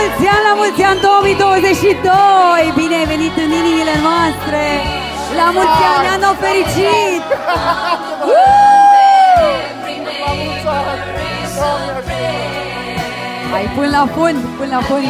La mulți ani 2022! Bine ai venit în inimile noastre! La mulți ani, anul fericit! Hai, până la fund, până la fund!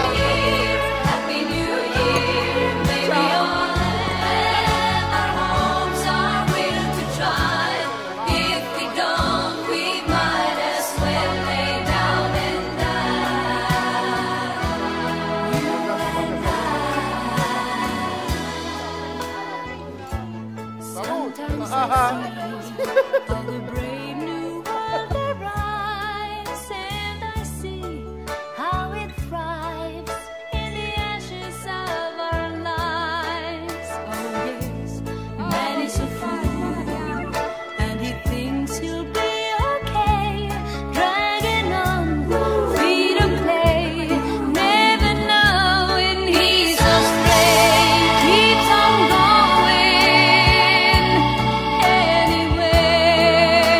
Of a brave new world arise, and I see how it thrives in the ashes of our lives. Oh yes, man is a fool, and he thinks he'll be okay, dragging on feet of clay, never knowing he's astray, keeps on going anyway.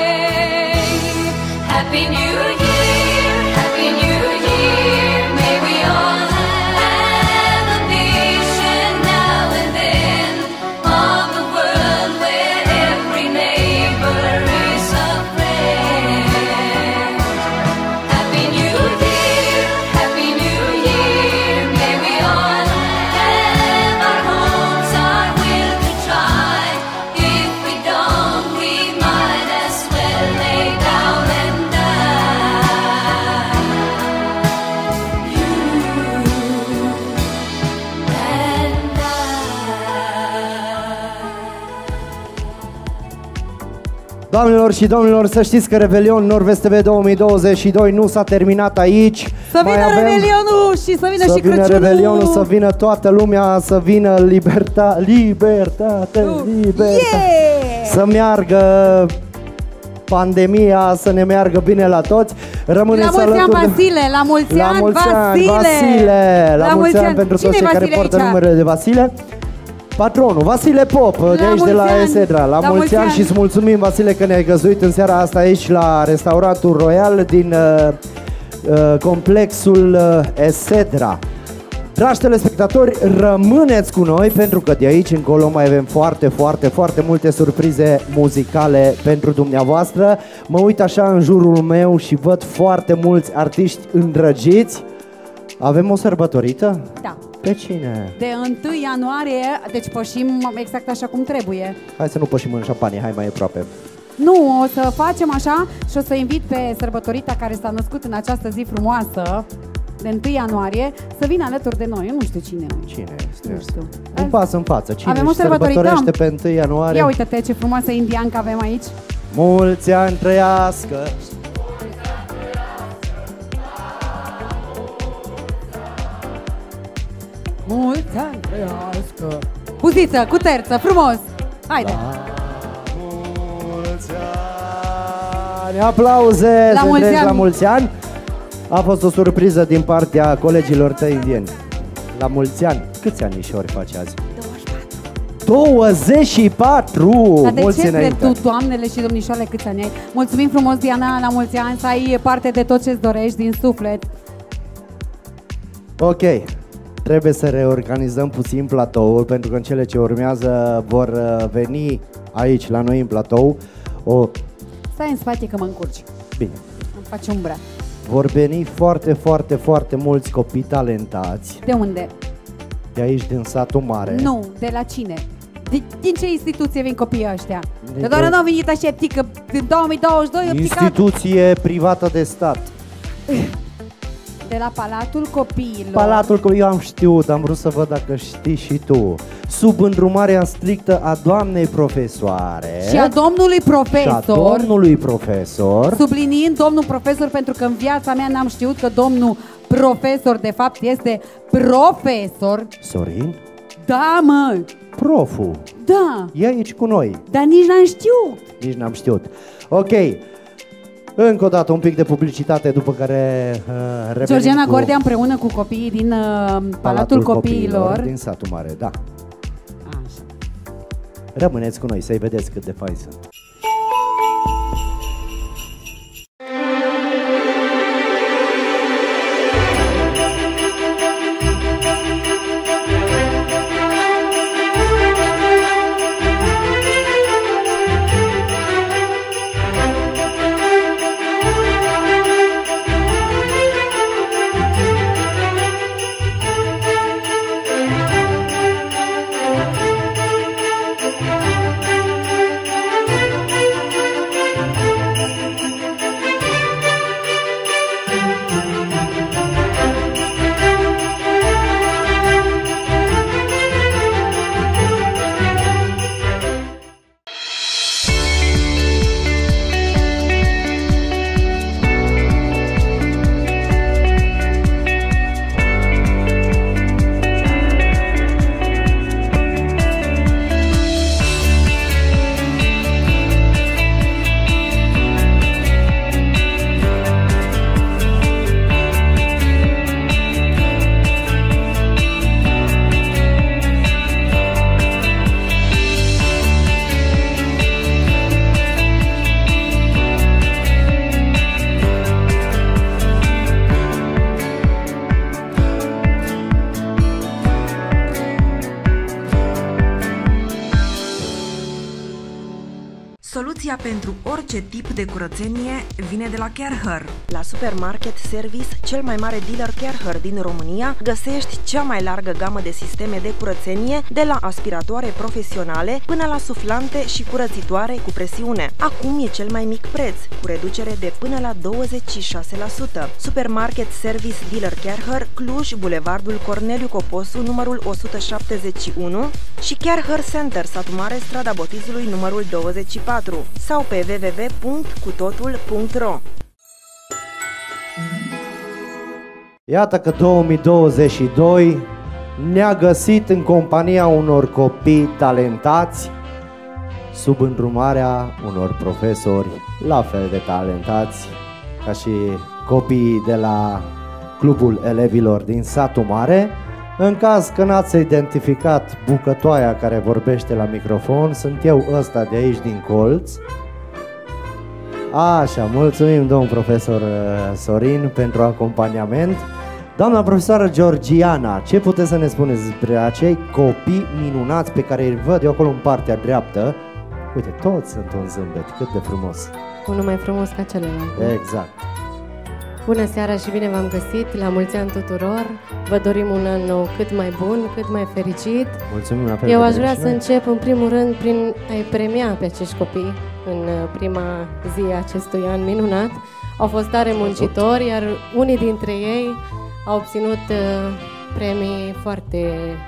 Happy New Year, Happy New Year. May we all have a vision now and then of a world where every neighbor is a friend. Happy New Year, Happy New Year. May we all have our homes, our will to try. If we don't, we might as well lay down and die. You and I. Doamnelor și domnilor, să știți că Revelion Nord-Vest TV 2022 nu s-a terminat aici. Să vină Revelionul și să vină și Crăciunul! Revelionul, să vină toată lumea, să vină libertate, să meargă pandemia, să ne meargă bine la toți. Rămâneți La mulți ani, alături de- Vasile! La mulți La ani, mulți ani, Vasile! Vasile! La mulți ani pentru Cine toți e cei care Vasile poartă aici? numele de Vasile. Patronul, Vasile Pop, de aici de la mulți ani! Esedra. La mulți ani și îți mulțumim, Vasile, că ne-ai găzduit în seara asta aici la restaurantul Royal din complexul Esedra. Dragi telespectatori, rămâneți cu noi pentru că de aici încolo mai avem foarte multe surprize muzicale pentru dumneavoastră. Mă uit așa în jurul meu și văd foarte mulți artiști îndrăgiți. Avem o sărbătorită? Da. Pe cine? De 1 ianuarie, deci pășim exact așa cum trebuie. Hai să nu pășim în șampanie, hai mai aproape. Nu, o să facem așa și o să invit pe sărbătorita care s-a născut în această zi frumoasă de 1 ianuarie să vină alături de noi. Eu nu știu cine e. Cine este? Nu știu. Un pas în față. Cine Avem o își sărbătorită? sărbătorește pe 1 ianuarie? Ia uite-te ce frumoasă indiancă avem aici. Mulți ani trăiască! Mulți ani trăiască. Puziță, cu terță, frumos. Haide. Mulți ani! Aplauze! La Se mulți trec ani! La mulți ani! A fost o surpriză din partea colegilor tăi indieni. La mulți ani! Câți anișori faci azi? 24! Dar de Mulți ce crezi înainte. tu, doamnele și domnișoarele, câți ani ai? Mulțumim frumos, Diana, la mulți ani, să ai parte de tot ce-ți dorești din suflet. Ok, trebuie să reorganizăm puțin platoul, pentru că în cele ce urmează vor veni aici la noi în platou Stai în spate că mă încurci. Bine. Îmi faci umbra. Vor veni foarte mulți copii talentați De unde? de aici din satul mare. Nu, de la cine? Din ce instituție vin copiii ăștia? De- Că doar nu au venit așa, că în 2022 eu picat Instituție privată de stat. de la Palatul Copiilor. Palatul eu am știut, am vrut să văd dacă știi și tu. Sub îndrumarea strictă a doamnei profesoare Și a domnului profesor. și a domnului profesor. Subliniind domnul profesor, pentru că în viața mea n-am știut că domnul profesor de fapt este profesor. Sorin? Da, mă! Proful. Da! E aici cu noi. Dar nici n-am știut. Nici n-am știut. Ok. Încă o dată un pic de publicitate, după care revenim Georgiana cu Gordea împreună cu copiii din Palatul Copiilor. din satul mare, da. Așa. Rămâneți cu noi să-i vedeți cât de fain sunt. pentru orice tip de curățenie vine de la Care-Her. La Supermarket Service, cel mai mare dealer Care-Her din România, găsești cea mai largă gamă de sisteme de curățenie, de la aspiratoare profesionale până la suflante și curățitoare cu presiune. Acum e cel mai mic preț, cu reducere de până la 26%. Supermarket Service Dealer Care-Her, Cluj, Bulevardul Corneliu Coposu, numărul 171 și Care-Her Center, Satu Mare, strada Botizului, numărul 24 sau pe www.cutotul.ro. Iată că 2022 ne-a găsit în compania unor copii talentați, sub îndrumarea unor profesori la fel de talentați ca și copiii de la Clubul Elevilor din Satu Mare. În caz că n-ați identificat bucătoaia care vorbește la microfon, sunt eu ăsta de aici din colț. Așa, mulțumim domn profesor Sorin pentru acompaniament. Doamna profesoară Georgiana, ce puteți să ne spuneți despre acei copii minunați pe care îi văd eu acolo în partea dreaptă? Uite, toți sunt un zâmbet, cât de frumos. Unul mai frumos ca celălalt. Exact. Bună seara și bine v-am găsit, la mulți ani tuturor. Vă dorim un an nou cât mai bun, cât mai fericit. Mulțumim la fel. Eu aș vrea să încep în primul rând prin a-i premia pe acești copii în prima zi a acestui an minunat. Au fost tare muncitori, iar unii dintre ei au obținut premii foarte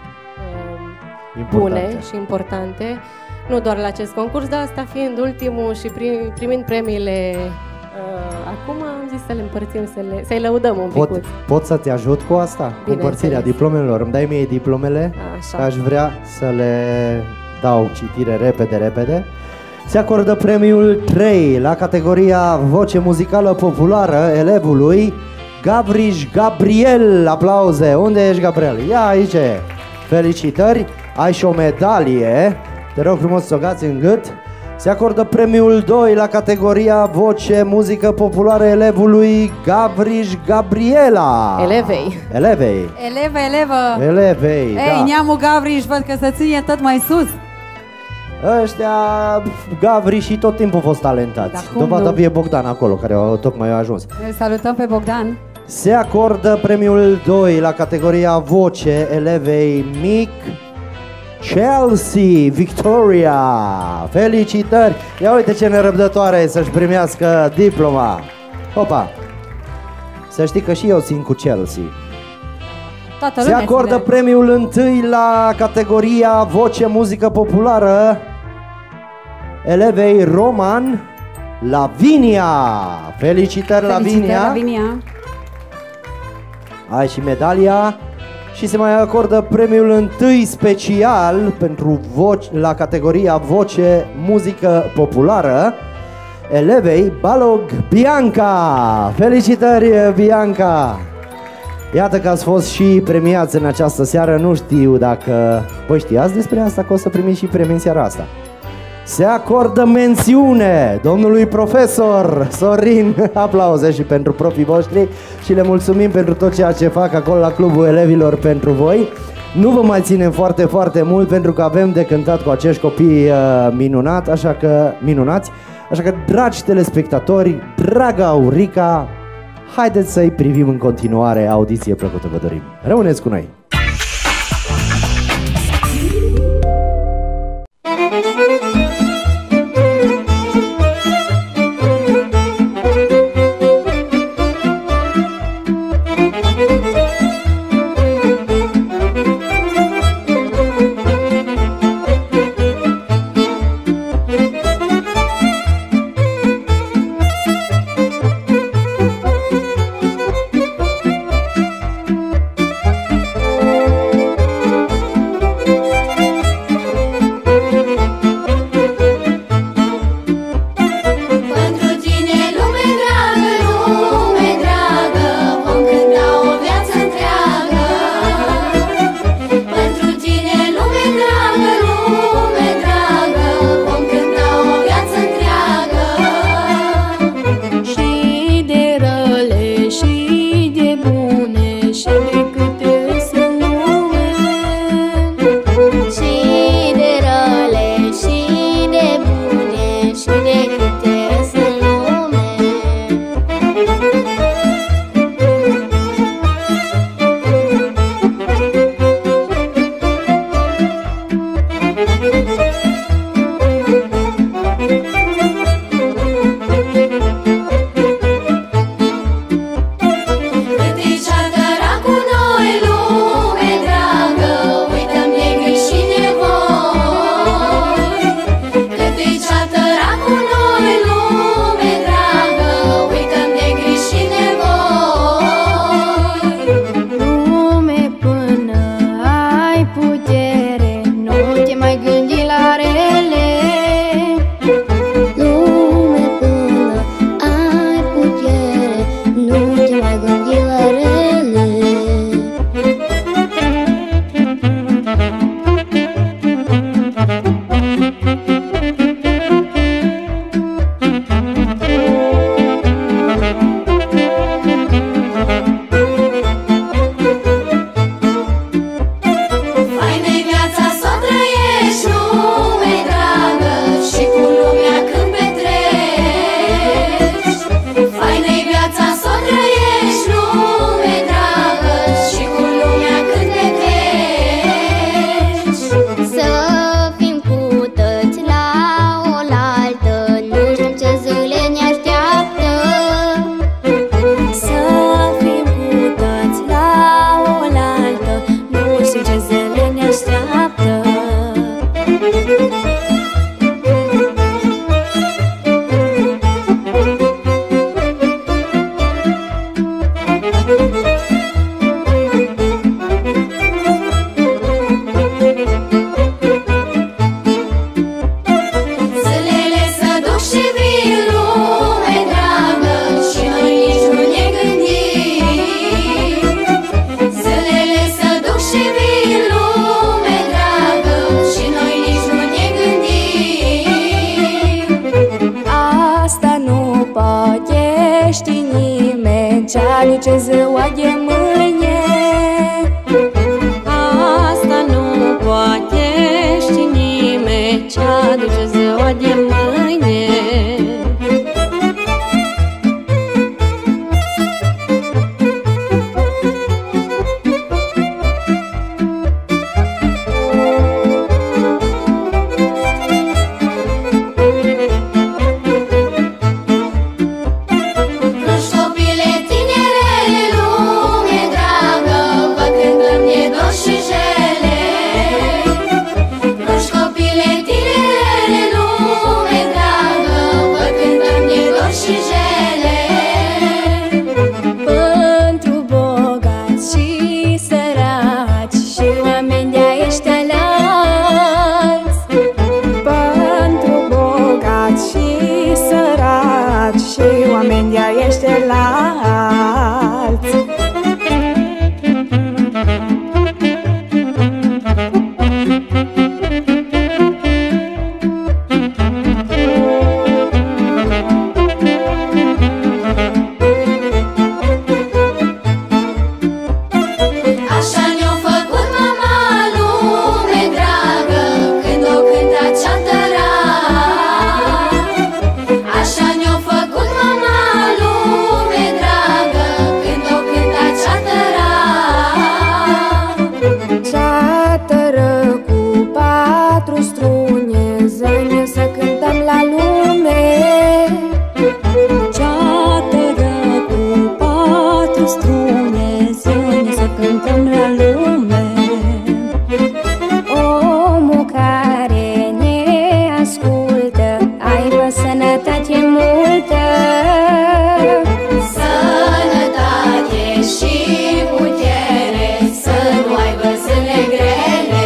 bune și importante. Nu doar la acest concurs, dar asta fiind ultimul și primind premiile acum, am zis să le împărțim, să-i lăudăm un pic. Pot să te ajut cu asta? Cu împărțirea diplomelor. Îmi dai mie diplomele? Așa. Aș vrea să le dau citire repede. Se acordă premiul 3 la categoria voce muzicală populară elevului Gavriș Gabriel. Aplauze! Unde ești, Gabriel? Ia aici! Felicitări! Ai și o medalie. Te rog frumos să o gați în gât. Se acordă premiul 2 la categoria voce muzică populară elevului Gavriș Gabriela. Elevei. Elevei. Ei, neamul Gavriș, văd că se ține tot mai sus. Ăștia, Gavriș și tot timpul au fost talentați. Dovadă vie Bogdan acolo, care tocmai a ajuns. Îl salutăm pe Bogdan. Se acordă premiul 2 la categoria voce elevei mic Chelsea Victoria. Felicitări! Ia uite ce nerăbdătoare să-și primească diploma. Opa! Să știi că și eu țin cu Chelsea. Se acordă premiul 1 la categoria voce muzică populară elevei Roman Lavinia. Felicitări, Lavinia! Ai și medalia. Și se mai acordă premiul 1 special pentru la categoria voce muzică populară elevei Balog Bianca. Felicitări, Bianca! Iată că ați fost și premiați în această seară. Nu știu dacă voi știați despre asta, că o să primiți și premii în seara asta. Se acordă mențiune domnului profesor Sorin. Aplauze și pentru profii voștri și le mulțumim pentru tot ceea ce fac acolo la Clubul Elevilor pentru voi. Nu vă mai ținem foarte mult pentru că avem de cântat cu acești copii minunați, așa că, dragi telespectatori, dragă Aurica, haideți să-i privim în continuare. Audiție plăcută vă dorim. Rămâneți cu noi! grele. Faină-i viața s-o trăiești, lume dragă, și cu lumea când petreci. Faină-i viața s-o trăiești, lume dragă, și cu lumea când petreci. Să fim cu toți la oaltă, nu știm ce zile ne așteaptă. Să fim cu toți la oaltă, nu știm ce zile ne așteaptă. Zilele să duc și vin, lume dragă, și noi nici nu ne gândim. Zilele să duc și vin, lume dragă, și noi nici nu ne gândim. Asta nu poate ști nimeni, ce aduce ziua de mâine. Asta nu poate ști nimeni, ce aduce ziua de mâine. Nu-și copile tinerele, lume dragă, vă cântăm de dor și jele. Nu-și copile tinerele, lume dragă, vă cântăm de dor și jele. Pentru bogați și săraci și oameni de-a ăștia alți. Pentru bogați și săraci și oameni de-a ăștia alți. Așa ne-a făcut mama, lume dragă, când o cânta cea tărat. Așa ne-a făcut mama, lume dragă, când o cânta cea tărat. Ceatără cu 4 strune, zâne să cântăm la lume. Ceatără cu 4 strune, zâne să cântăm la lume. Omul care ne ascultă, aibă sănătate multă. Sănătate și putere, să nu aibă zile grele.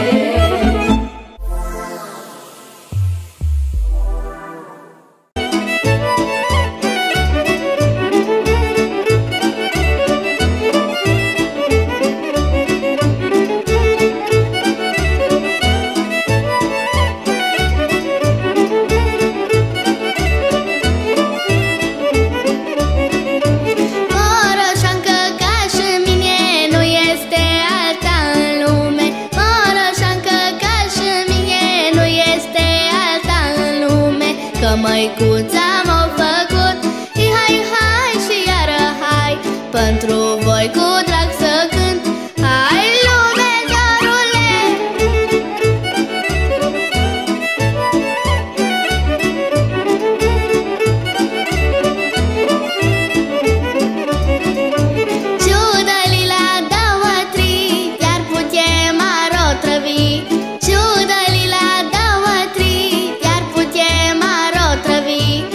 Moroșancă ca și mine nu este alta în lume. Moroșancă ca și mine nu este alta în lume. Că măicuța m-a făcut, hai, hai și iară hai, pentru voi cu drag să cânt. Hai lume, dorule! Ciudă lila dă-mătri, iar putem arotrăvi. Ciudă lila dă-mătri, iar putem arotrăvi.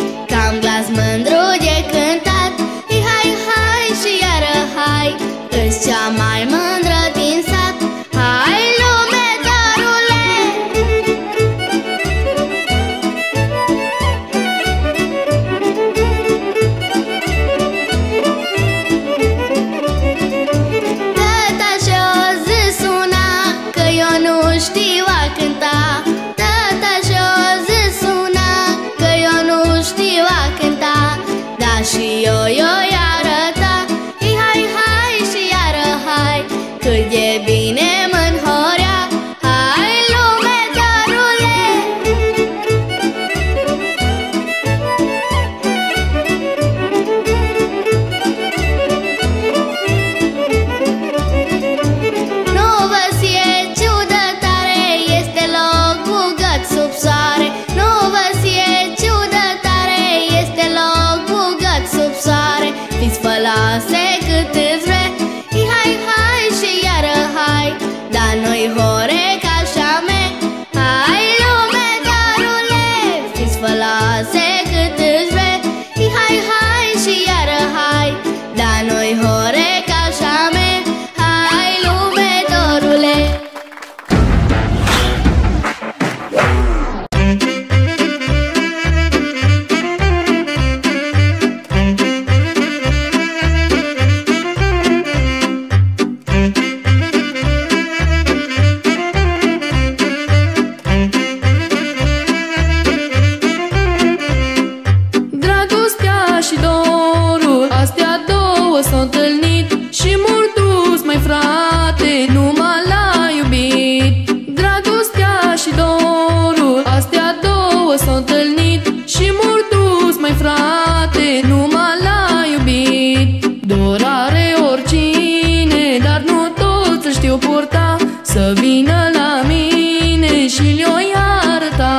să vină la mine și le-o iarta.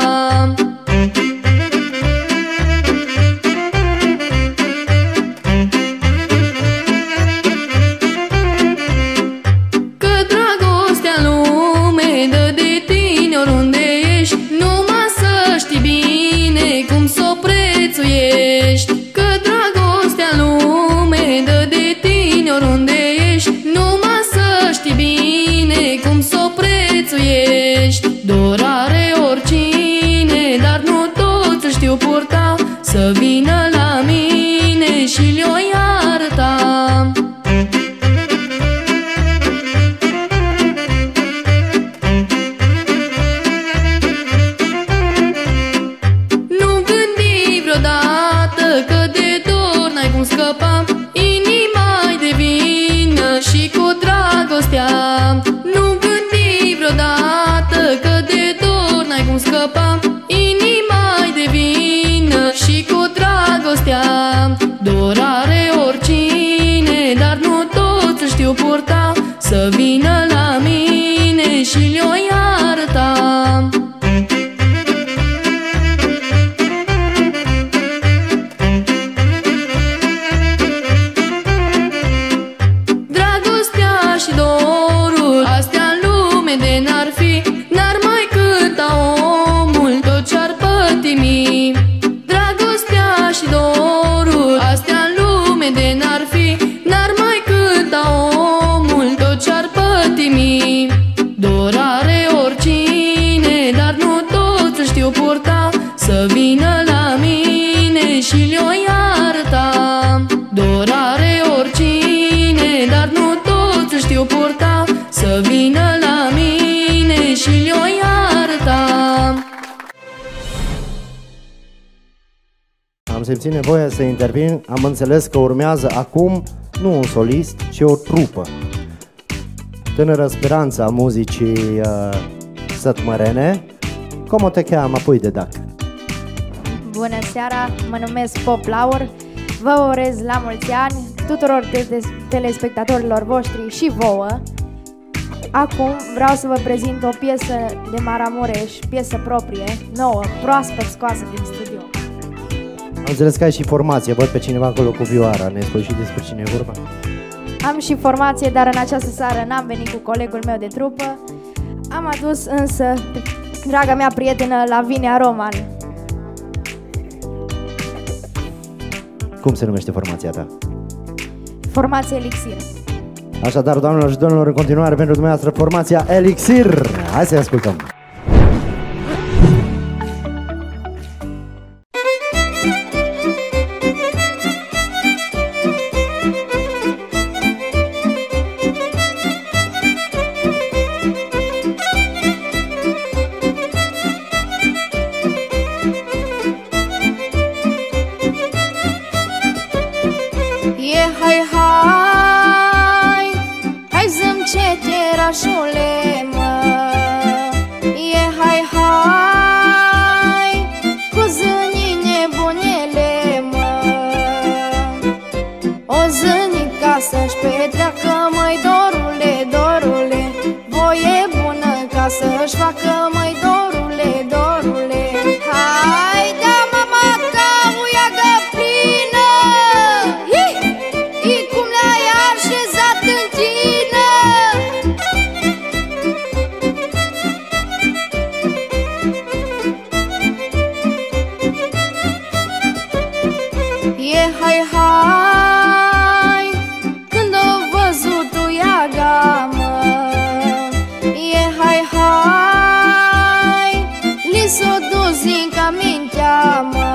Că dragostea lume dă de tine oriunde ești, numai să știi bine cum s-o prețuiești. Că dragostea lume dă de tine oriunde ești, numai să știi bine cum s-o prețuiești. Dor are oricine, dar nu toți îl știu purta, să vină la mine și le-o iarta. Nu gândi vreodată că de dor n-ai cum scăpa, inima-i de vină și cu dragostea. Nu gândi vreodată că de dor n-ai cum scăpa, inima-i de vină și cu dragostea. Dor are oricine, dar nu toți îl știu purta, să vină la mine și le-o iarta. Dragostea și dorul, astea în lume de n-ar fi, n-ar mai cânta omul tot ce-ar pătimi. Dragostea și dorul, astea în lume de n-ar fi, n-ar mai cânta omul tot ce-ar pătimi. Dor are oricine, dar nu toți îl știu purta, să vină la mine și le-o iarta. Dor are oricine, dar nu toți îl știu purta, să vină la mine și le-o iarta. Am simțit nevoia să intervin, am înțeles că urmează acum nu un solist, ci o trupă. Tânără speranță a muzicii sătmărene. Cum te cheamă, pui de dac? Bună seara, mă numesc Pop Laur. Vă urez la mulți ani tuturor telespectatorilor voștri și vouă. Acum vreau să vă prezint o piesă de Maramureș, piesă proprie, nouă, proaspăt scoasă din studio. Am înțeles că ai și formație, văd pe cineva acolo cu vioara, ne spui și despre cine e vorba? Am și formație, dar în această seară n-am venit cu colegul meu de trupă. Am adus însă draga mea prietenă Lavinia Roman. Cum se numește formația ta? Formație Elixir. Așadar, doamnelor și domnilor, în continuare pentru dumneavoastră formația Elixir. Hai să-i ascultăm. Hai zâmcete, rașule, mă. Hai cu zânii nebunele, mă. O zânii ca să-și petreacă, măi, dorule, dorule. Voie bună ca să-și facă, măi, dorule, dorule. Hai, da, mama, ca uiagă plină. I cum le-ai așezat în tină. Hai, când o văzut uiaga, mă. Hai, li s-o dus din ca mintea, mă.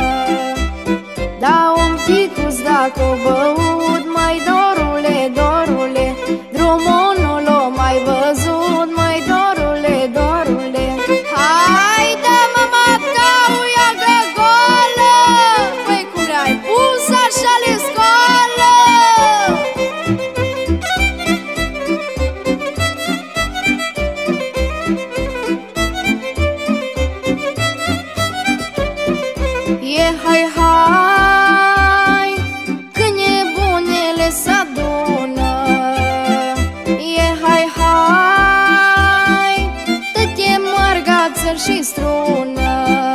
Da un picuț dacă o băut, mai dorule, dorule. Drumul nu l-o mai văzut, mai dorule, dorule. Hai, da, mama, ta uiagă goală. Păi cum le-ai pus așa le scoală? Hai, când nebunele s-adună. Hai și strună.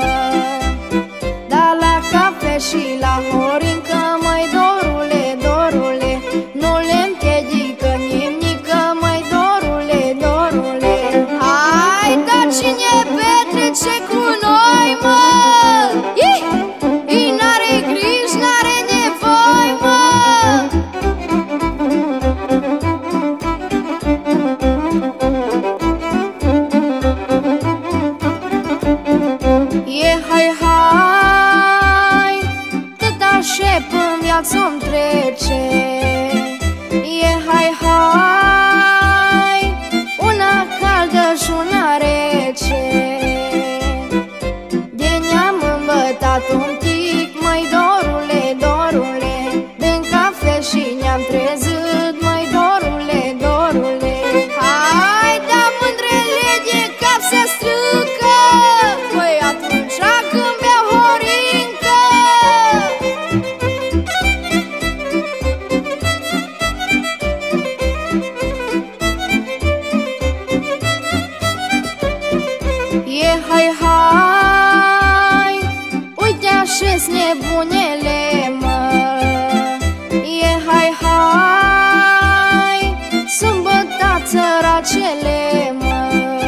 Dar la cafe și la horincă, măi dorule, dorule, nu le împiedică nimică, măi dorule, dorule. Hai, dar cine petrece cu noi, mă? Ii n-are griji, n-are nevoi, mă. E hai, hai, cât așep în viață-mi trece. E hai, hai, una caldă și una rece. De ne-am îmbătat un tic, măi dorule, dorule, bem cafe și ne-am trezit, măi dorule, dorule. Hai, da mândrele de cap se strică, păi atunci când beau horincă. E hai, hai, uite așa-s nebunele, mă. E hai, hai, sunt bătați săracele, mă.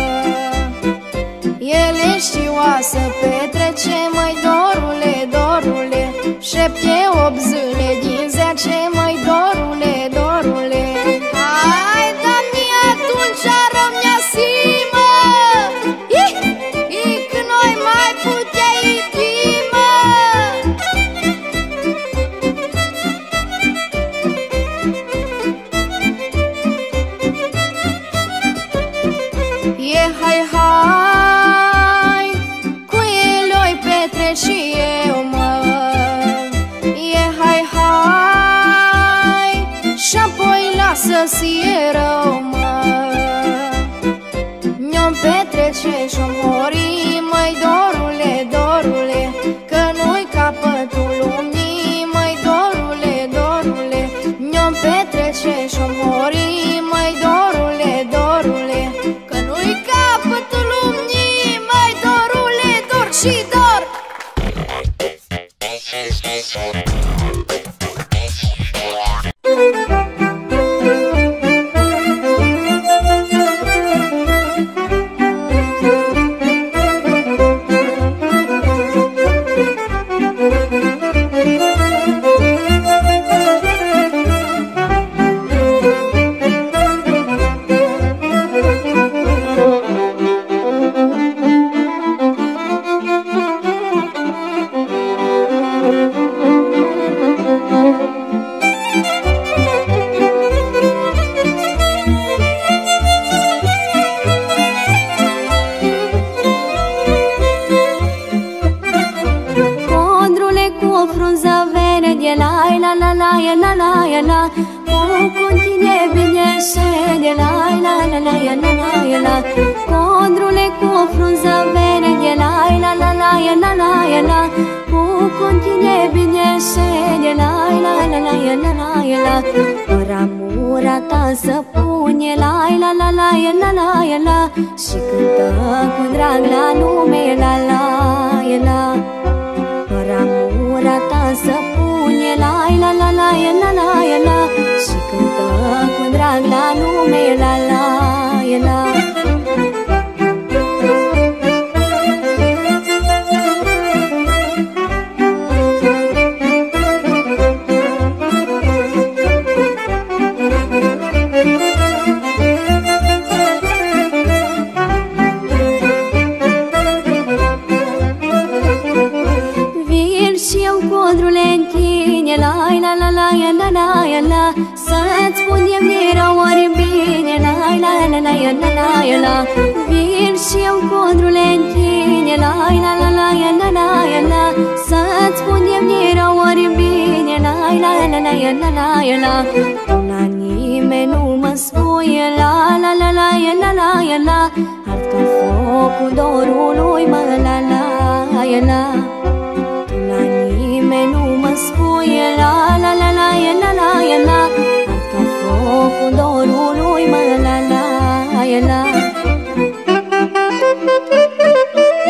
Ele știu a să petrece, măi dorule, dorule, 7-8 zile din 10, măi dorule, dorule. Hai, dar mie atunci rămnea simă, că noi mai putea iubi, mă. E hai, hai, cu el oi petre și eu, mă. E hai, hai, și-apoi lasă-ți e rău, mă. Ne-om petrece și-om hori, măi dorule, dorule, că nu-i capătul lumii, măi dorule, dorule. Ne-om petrece și-om hori, măi dorule, dorule, că nu-i capătul lumii, măi dorule, dor și dor. Condrule cu o frunză verde, la, cu contine bine șede, la, ramura ta să pune, la, și cântă cu drag la lume, la, ramura ta să pune, la, și cântă cu drag la lume, la. Vin și eu, codrule, în tine, la, să-ți spun eu de ori bine, la, vin și eu, codrule, în tine, la, să-ți spun eu de ori bine, la, la nimeni nu mă spuie, la, ard ca focul dorului, mă, la, la nimeni nu mă spuie, la, ard ca focul dorului, mă, la.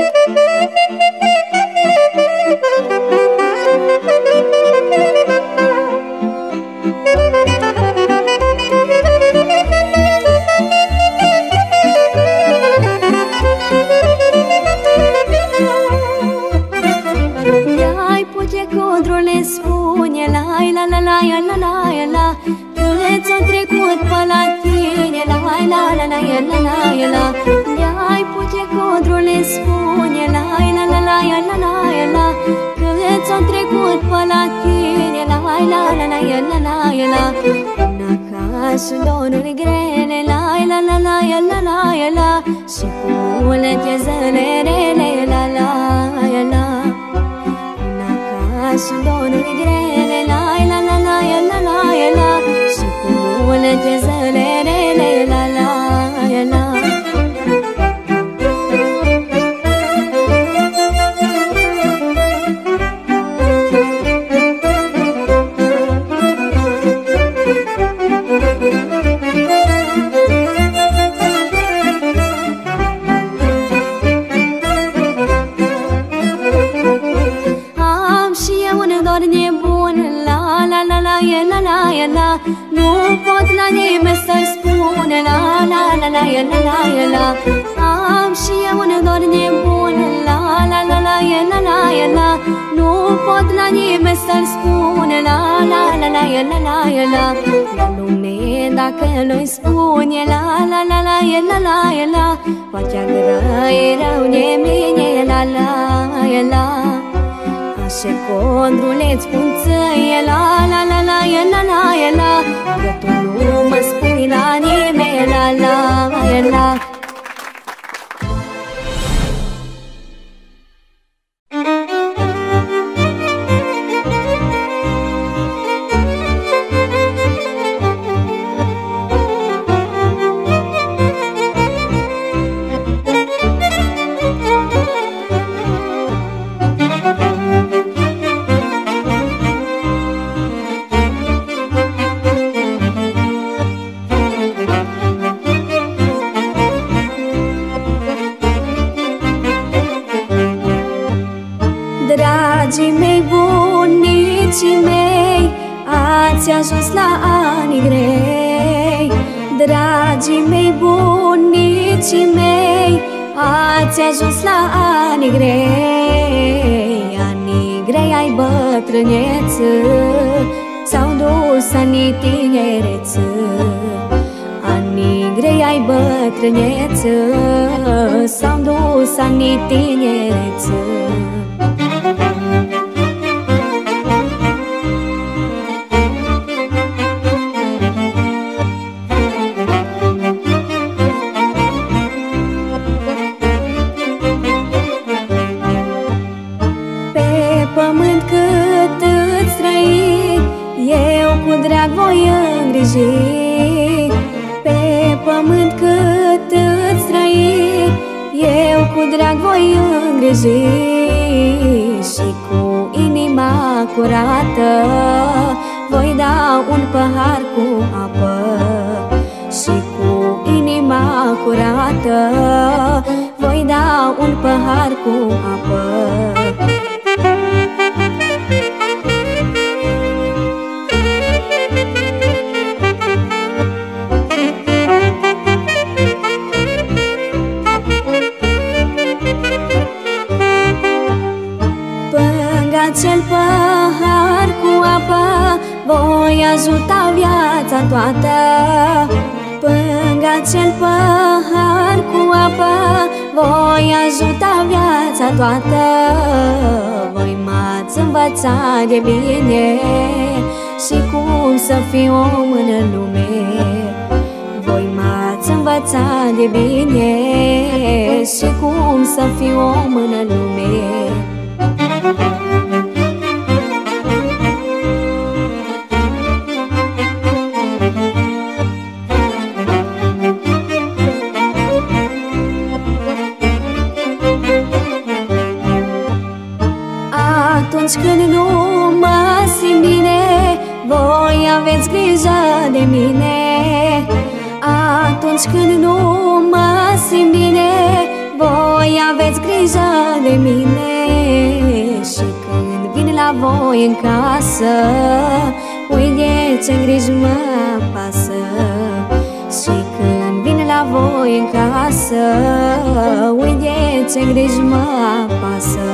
la la la. Ia-i pute codrule spune la la la la la la la. Cât ți-o trecut pe la tine la la la la la la la. Până acasă doruri grele la la la la la la la. Și culete zălerele la la la. Până acasă doruri grele la la la la la la la. Și culete zălerele la la la. Nu pot la nimeni să-i spune la la la la la la la. Am și eu un dor nebun la la la la la la la. Nu pot la nimeni să-l spune la la la la la la la. La lume dacă nu-i spune la la la la la la la. Poate agrăi rău de mine la la la. Așa condruleți punțăie la la la la la la la. Că tu nu mă spui la nimeni la la la. Dragii mei, bunicii mei, ați ajuns la ani grei. Dragii mei, bunicii mei, ați ajuns la ani grei. Ani grei ai bătrâneță, s-au dus anii tinereță. Ani grei ai bătrâneță, s-au dus anii tinereță. Voi îngriji pe pământ cât îți trăi, eu cu drag voi îngriji. Și cu inima curată voi da un pahar cu apă. Și cu inima curată voi da un pahar cu apă. Acel pahar cu apă voi ajuta viața toată. Pângă acel pahar cu apă voi ajuta viața toată. Voi m-ați învățat de bine și cum să fiu om în lume. Voi m-ați învățat de bine și cum să fiu om în lume. Atunci când nu mă simt bine, voi aveți grijă de mine. Atunci când nu mă simt bine, voi aveți grijă de mine. Și când vin la voi în casă, uite ce griji mă pasă. Și când vin la voi în casă, uite ce griji mă pasă.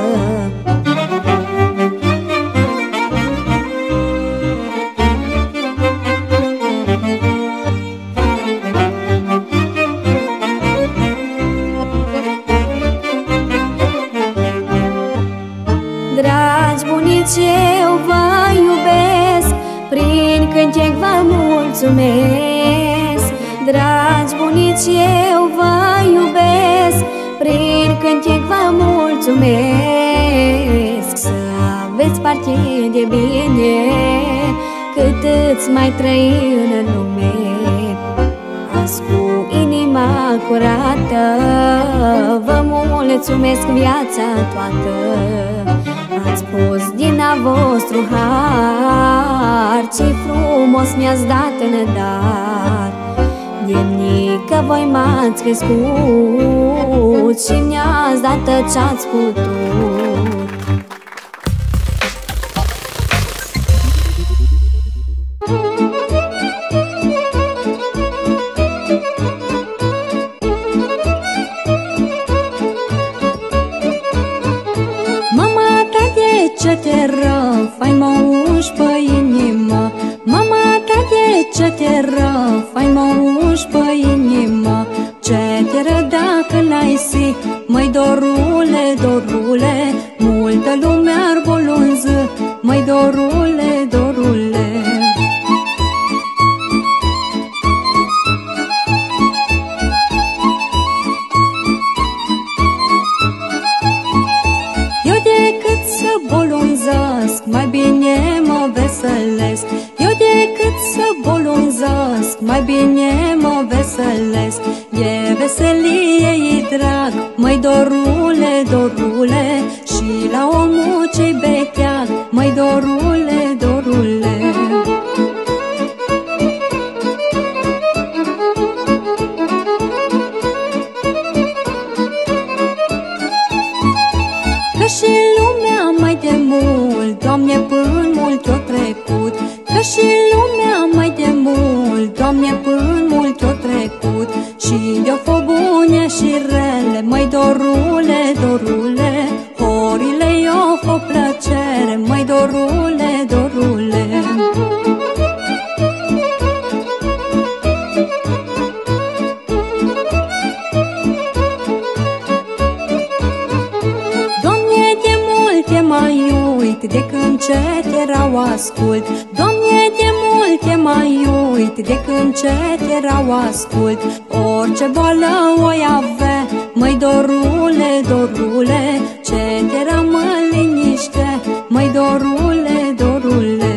dragi bunici, eu vă iubesc, prin cântec vă mulțumesc. Să aveți parte de bine, cât îți mai trăi în lume. Azi cu inima curată vă mulțumesc viața toată. Ați pus din a vostru har, ce frumos mi-ați dat în dar. De mică voi m-ați crescut și mi-ați dat ce-ați putut. Ce te ră, fai mă uși pe inimă. Mama ta de ce te ră, fai mă uși pe inimă. Ce te ră dacă n-ai si, măi dorule, dorule, multă lume ar bolunză, măi dorule, dorule. Mai bine mă veselesc, eu decât să bolunzesc, mai bine mă veselesc. De veselie-i drag, măi dorule, dorule, și la omul ce-i beteag, măi dorule, dorule. Că și lumea mai de mult, Doamne, până mult o trecut. Că și lumea mai de mult, Doamne, până mult o trecut. Și de-o fă bune și rele, măi dorule, dorule, horile i-o fă plăcere, măi dorule, dorule. Mai uit de când ce te rau ascult, Doamne, de mult te mai uit de când ce te rau ascult. Orice boală oi avea, măi dorule, dorule, ce te rămân liniște, măi dorule, dorule.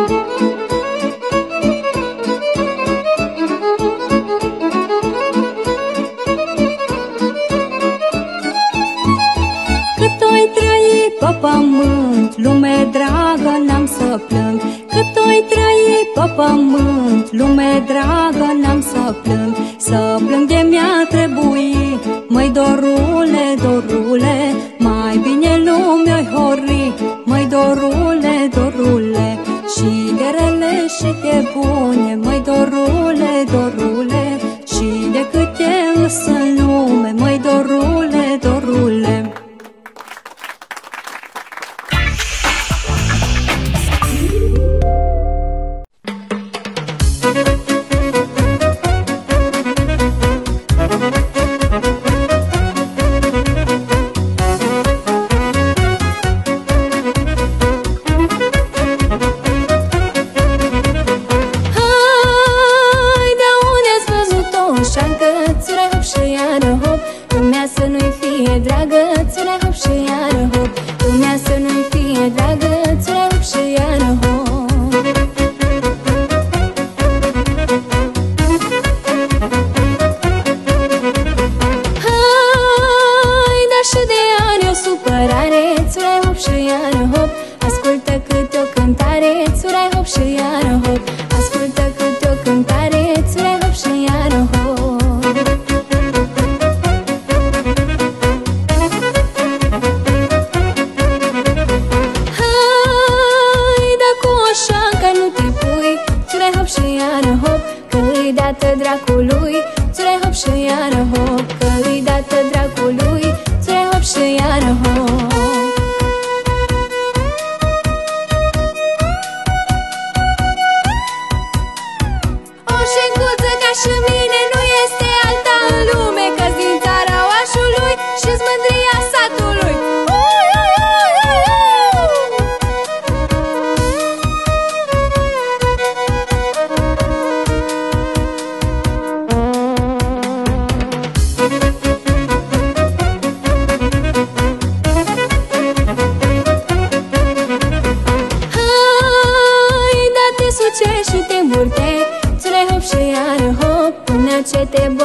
Pe pământ, lume dragă, n-am să plâng. Cât oi trăi pe pământ, lume dragă, n-am să plâng. Să plâng de mi-a trebui, măi dorule, dorule, mai bine lumea-i hori, măi dorule, dorule. Și de rele și de bune, măi dorule, dorule, și de câte îs în lume, măi dorule, dorule.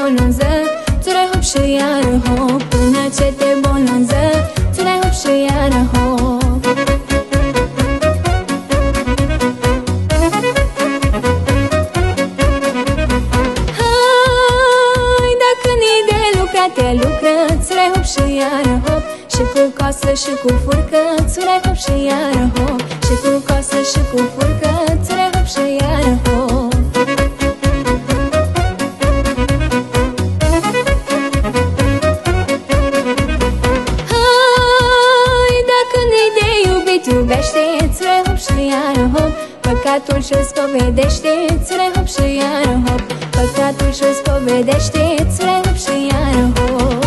bolonză, țure hop și iară hop. Până ce te bolonză, țure hop și iară hop. Hai, dacă n-i de lucrat, te lucră, țure hop și iară hop. Și cu coasă și cu furcă, țure hop și iară hop. Și cu coasă și cu furcă, țure hop și iară hop. Hai, dacă n-i de iubit, iubește, țure hop și iară hop. Păcatul și-l spovedește, țure hop și iară hop. Păcatul și-l spovedește, țure hop și iară hop.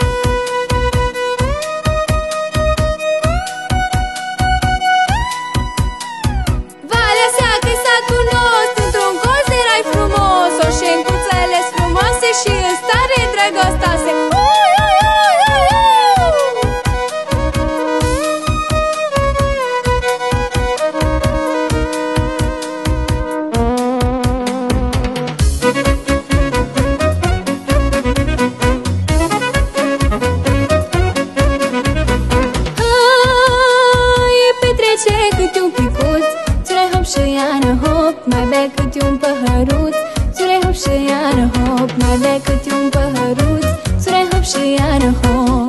Și în stare drăgostoase. Hai, petrece câte un picuț, țure hop și iară hop. Mai bea câte un păhăruț, țure hop și iară hop. Mai bea câte un păhăruț, țure hop și iară hop.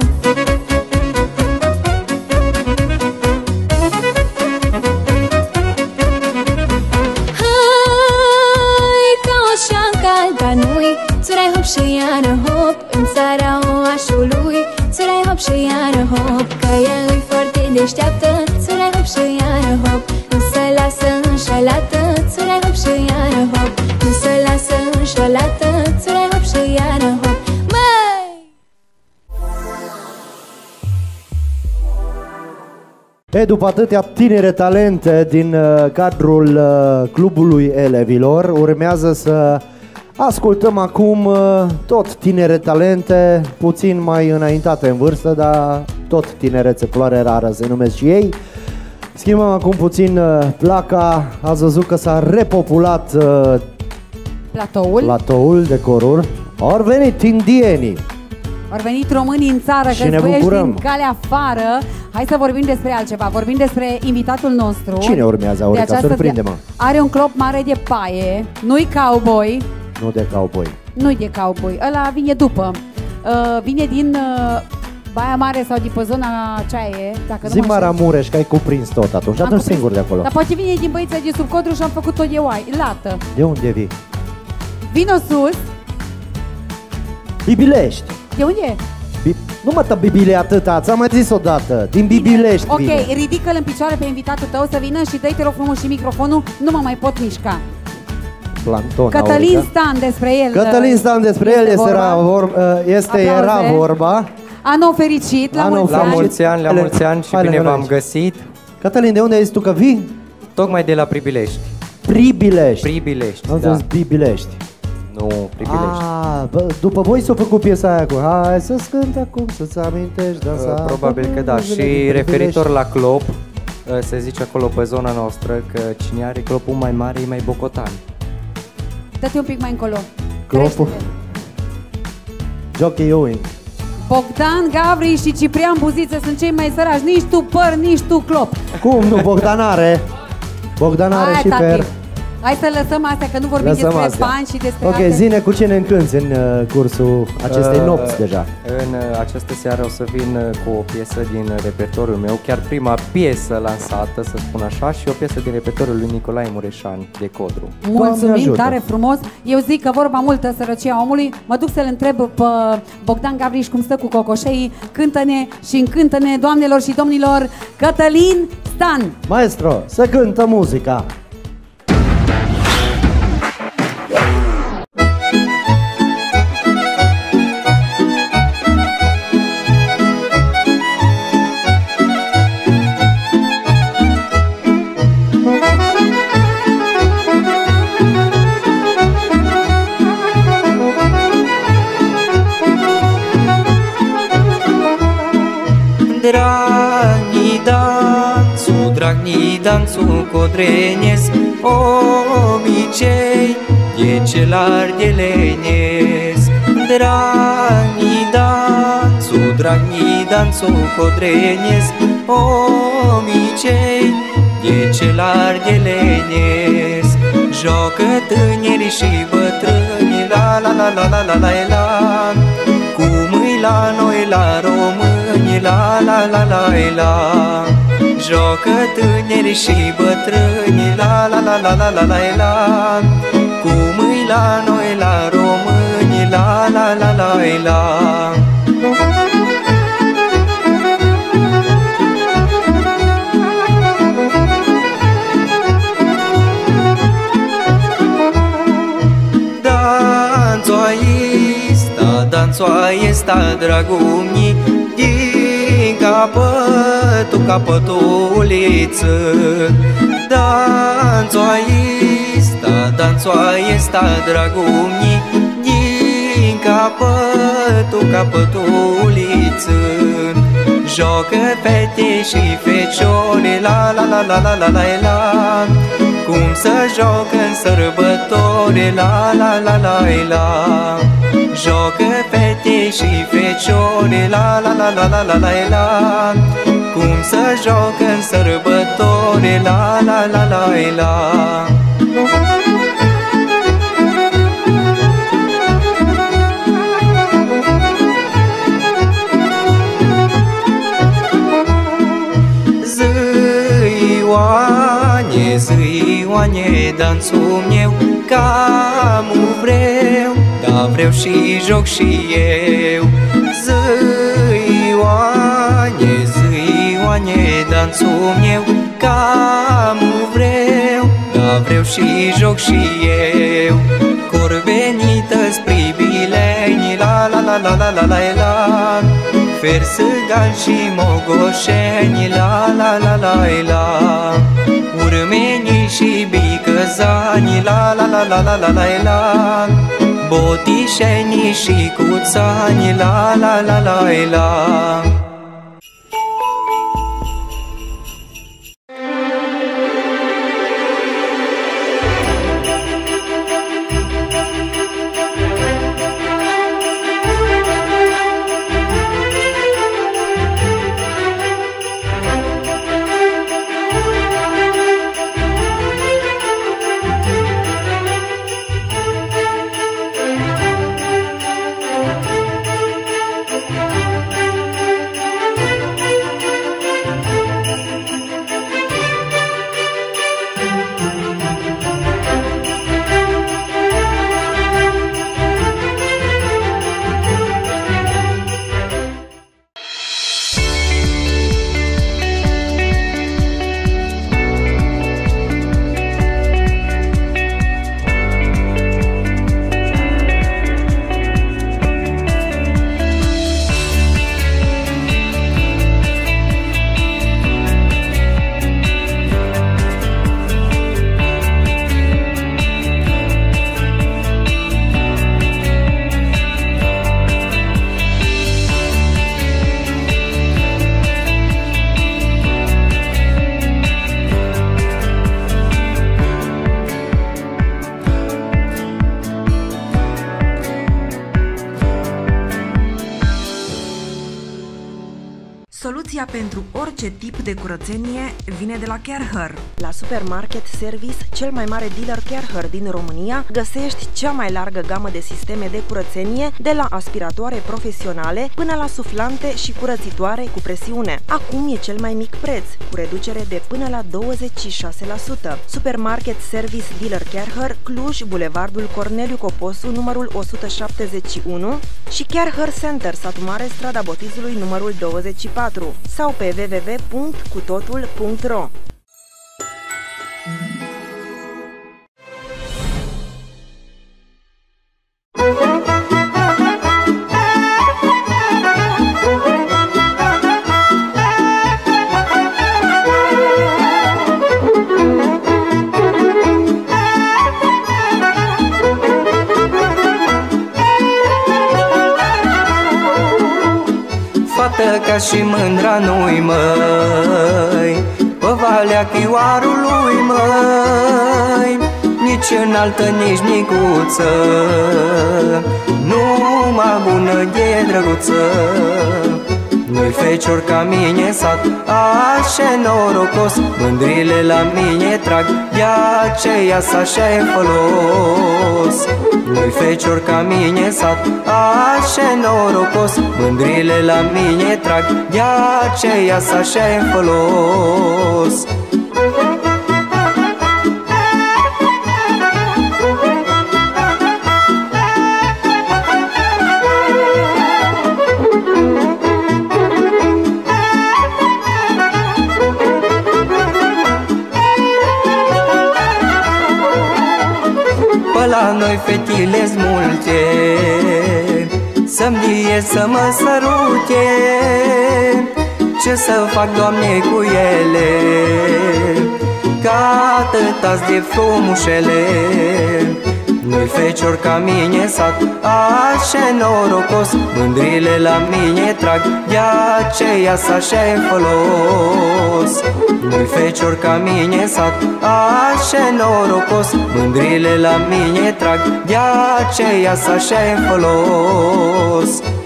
Hai, ca o șancă alba nu-i, țure hop și iară hop. În țara oașului, țure hop și iară hop. Că ea e foarte deșteaptă, țure hop și iară hop. Nu se lasă înșelată, țure hop și iară hop. Nu se lasă înșelată, țure hop și iară hop. Măi! E, după atâtea tinere talente din cadrul clubului elevilor, urmează să ascultăm acum tot tinere talente, puțin mai înaintate în vârstă, dar tot tinerețe, floare rară se numesc și ei. Schimbăm acum puțin placa, ați văzut că s-a repopulat platoul de coruri. Au venit indienii. Au venit românii în țară, Și ne găzduiești bucurăm. din calea afară. Hai să vorbim despre altceva, vorbim despre invitatul nostru. Cine urmează, Aurica? Surprinde-mă. Are un clop mare de paie, nu-i cowboy. Nu de cowboy. Nu-i de cowboy, ăla vine după. Vine din Baia Mare sau din pe zona Ceaie, dacă Zi nu mă înșel. Maramureș, că ai cuprins tot atunci, Am atunci cuprins. singur de acolo. Dar poate vine din Băița de sub Codru și am făcut tot de lată. De unde vii? Vino sus. Bibilești. De unde? Nu mă tă Bibile atâta, ți-am mai zis odată. Din Bibilești Ok, vine. ridică-l în picioare pe invitatul tău să vină și dă-i, te rog frumos, și microfonul. Nu mă mai pot mișca. Plancton, Cătălin Aurica. Stan, despre el. Cătălin Stan, despre el era vorba. Anul fericit, la mulți La ani. mulți ani, la mulți ani și Hai, bine lângă v-am noi. găsit. Cătălin, de unde ai zis tu că vii? Tocmai de la Pribilești. Pribilești. Pribilești, Am da. zis Bibilești. Nu, Pribilești. Bă, după voi s-a făcut piesa aia cu hai să-ți cânt acum, să-ți amintești dansa. Probabil că da. Și referitor la clop, se zice acolo pe zona noastră că cine are clopul mai mare e mai bocotan. Dă-te un pic mai încolo. Clopul. Jockey Ewing. Bogdan, Gavri și Ciprian Buziță sunt cei mai săraci. Nici tu păr, nici tu clop. Cum nu? Bogdan are. Bogdan are Hai, și tati. per. Hai să lăsăm astea, că nu vorbim Lăsăm despre astea. bani și despre Ok, alte... zine cu ce ne încânți în cursul acestei nopți deja. În această seară o să vin cu o piesă din repertoriul meu, chiar prima piesă lansată, să spun așa, și o piesă din repertoriul lui Nicolae Mureșan de Codru. Mulțumim ajută. tare frumos. Eu zic că vorba multă sărăcia omului. Mă duc să-l întreb pe Bogdan Gavriș cum stă cu cocoșei. Cântă-ne și încântă-ne, doamnelor și domnilor, Cătălin Stan. Maestro, să cântă muzica. Dragni danțul codrenesc, obicei de celar de lenesc. Dragni danțul codrenesc, omicei de ce larghe lenesc. Joacă tâneri și bătrâni, la la la la la la la la. Cum îi la noi la români, la la la la la. Joacă tâneri și bătrâni, la la la la la la la la. Cum îi la noi la români, la la la la la. Danțoaista, dragumni, din capătul capătuliță. Danțoaista, dragumni, din capătul capătuliță. Joacă fete și feciori, la la la la la la la la. Cum să joacă în sărbători, la la la la la. Joacă fete și feciori, la la la la la la la la. Cum să joacă în sărbători, la la la la la. Zâioane, danțul meu, cam vreau, dar vreau și joc și eu. Zâioane, danțul meu, cam vreau, dar vreau și joc și eu. Corbenită spre bileni, la la la la la la la la. Fersăgani și mogoșeni, la la la la la. Urmenii și bicăzani, la la la la la la la la. Botișenii și cuțani, la la la la la. Soluția pentru orice tip de curățenie vine de la Care-Her. La Supermarket Service, cel mai mare dealer Care-Her din România, găsești cea mai largă gamă de sisteme de curățenie, de la aspiratoare profesionale până la suflante și curățitoare cu presiune. Acum e cel mai mic preț, cu reducere de până la 26%. Supermarket Service Dealer Care-Her, Cluj, Bulevardul Corneliu Coposu, numărul 171 și Care-Her Center, Satu Mare, strada Botizului, numărul 24 sau pe www.cutotul.ro. Ca și mândra noi, măi, pe Valea Chioarului, măi, nici înaltă, nici micuță, numai bună de drăguță. Nu-i fecior ca mine sat, așa norocos, mândrile la mine trag, de aceea s-așa-i folos. Nu-i fecior ca mine sat, așa norocos, mândrile la mine trag, de aceea s-așa-i folos. La noi fetile-s multe, să-mi die să mă sărute. Ce să fac, Doamne, cu ele, ca atâta-s de frumușele. Nu-i fecior ca mine sat, așa norocos, mândrile la mine trag, de aceea s-așa-i folos. Nu-i fecior ca mine sat, așa norocos, mândrile la mine trag, de aceea s-așa-i folos.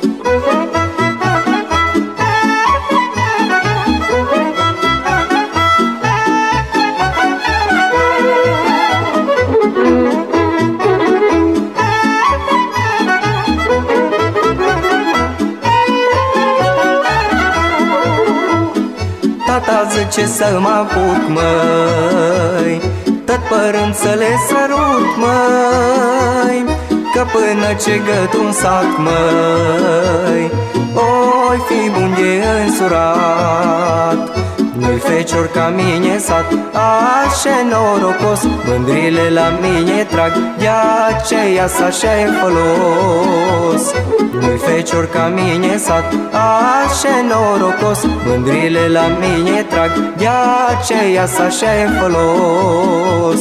Tata zice să mă apuc, măi, tot părând să le sărut, măi, că până ce găt un sac, măi, oi fi bun de însurat. Nu-i fecior ca mine sat, așa norocos, mândrile la mine trag, de aceea s-așa-i folos. Nu-i fecior ca mine sat, așa norocos, mândrile la mine trag, de aceea s-așa-i folos.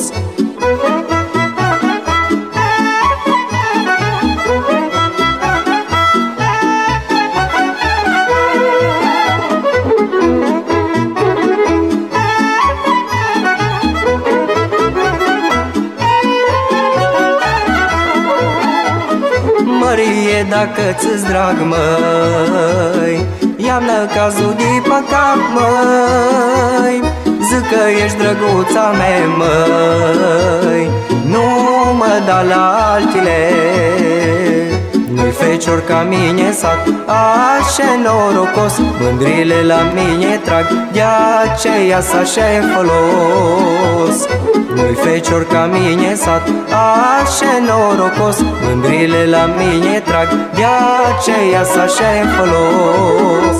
Mărie, dacă ți-s drag, măi, ia-mi cazul de păcat, măi, zic că ești drăguța mea, măi, nu mă da la altile. Nu-i fecior ca mine sat, așa norocos, mândrile la mine trag, de aceea s-așa-i folos. Nu-i fecior ca mine sat, așa norocos, mândrile la mine trag, de aceea s-așa-i folos.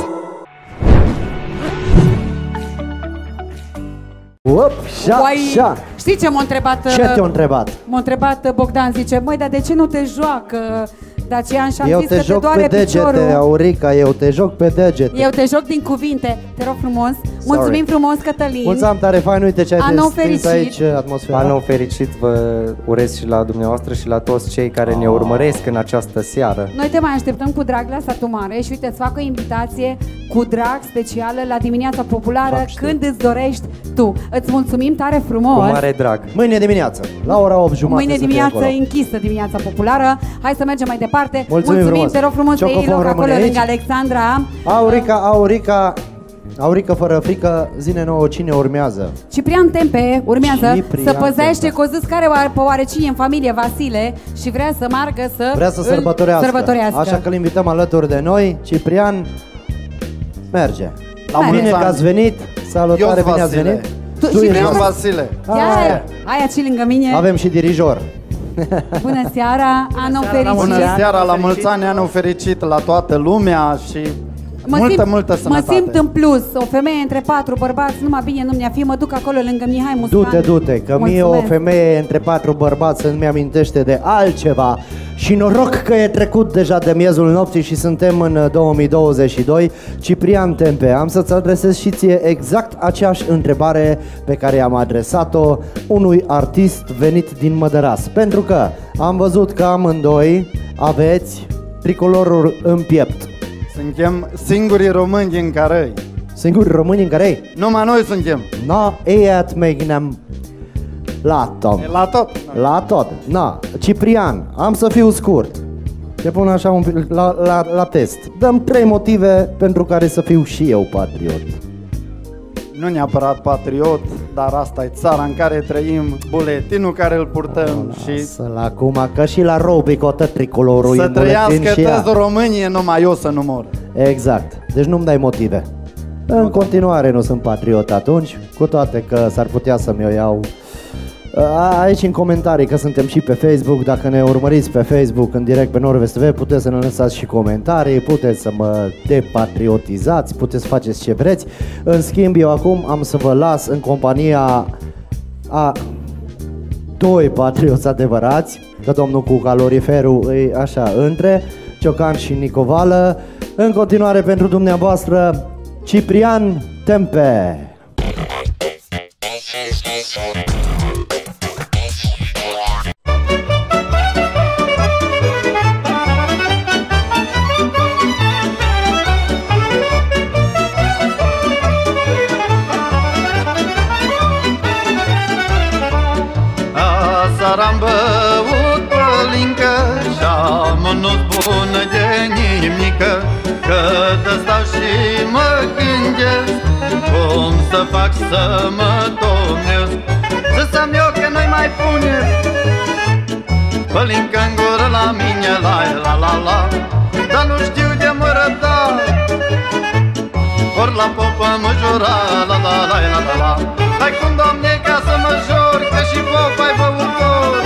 Uai, știi ce m-a întrebat? Ce te-a întrebat? M-a întrebat Bogdan, zice, măi, dar de ce nu te joacă Dacian? Și am Eu zis te că te joc doare pe degete, piciorul. Aurica, eu te joc pe degete. Eu te joc din cuvinte, te rog frumos. Mulțumim frumos, Cătălin. Mulțumim tare fain, uite ce ai Anul deschis fericit. aici atmosfera. Anul fericit vă urez și la dumneavoastră și la toți cei care ne urmăresc în această seară. Noi te mai așteptăm cu drag la Satul Mare și uite, îți fac o invitație cu drag specială la dimineața populară când îți dorești tu. Îți mulțumim tare frumos. Cu mare drag. Mâine dimineață, la ora 8:30. Mâine dimineață închisă dimineața populară. Hai să mergem mai departe. Mulțumim frumos. Te rog frumos să iei loc acolo lângă Alexandra. Aurica fără frică, zine nouă cine urmează. Ciprian Tempe urmează Ciprian să păzește Tempe. că o zis care oare cine în familie, Vasile, și vrea să meargă să Vrea să sărbătorească. Așa că îl invităm alături de noi. Ciprian, merge. La Bine mulți că ani. ați venit. Salutare, bine ați venit. Tu ești Ion Vasile. Aia aici lângă mine. Avem și dirijor. Bună seara, anul fericit. Bună seara, la mulți ani, anul fericit la toată lumea și multă sănătate. Mă simt în plus, o femeie între 4 bărbați, numai bine nu mi-a fi, mă duc acolo lângă Mihai Muscan. Du-te, că mie o femeie între 4 bărbați îmi amintește de altceva. Și noroc că e trecut deja de miezul nopții și suntem în 2022. Ciprian Tempe, am să-ți adresez și ție exact aceeași întrebare pe care am adresat-o unui artist venit din Mădăras. Pentru că am văzut că amândoi aveți tricolorul în piept. Suntem singurii români din Carei. Singurii români în Carei? Numai noi suntem. Na, iat meginam. La tot. La tot. La tot. Na, Ciprian, am să fiu scurt. Te pun așa un pic la test. Dăm 3 motive pentru care să fiu și eu patriot. Nu neapărat patriot, dar asta e țara în care trăim, buletinul care îl purtăm și... Să-l acum, că și la Robi cotă tricolorul să trăiască toți România, numai eu să nu mor. Exact, deci nu-mi dai motive. În continuare nu sunt patriot atunci, cu toate că s-ar putea să-mi o iau aici în comentarii, că suntem și pe Facebook. Dacă ne urmăriți pe Facebook în direct pe Nord Vest TV, puteți să ne lăsați și comentarii, puteți să mă depatriotizați, puteți faceți ce vreți. În schimb, eu acum am să vă las în compania a 2 patrioți adevărați, că domnul cu caloriferul e așa între Ciocan și Nicovală. În continuare pentru dumneavoastră, Ciprian Tempe. Aseară-am băut pălincă și-am nu-s bună de nimică, că te stau și mă gândesc cum să fac să mă domnesc. Zis-am eu că nu-i mai pune pălincă în gură la mine, la, dar nu știu de mă răbda, ori la popă mă jura, la. Hai cum, Doamne, ca să mă jur, că și popa-i băutor.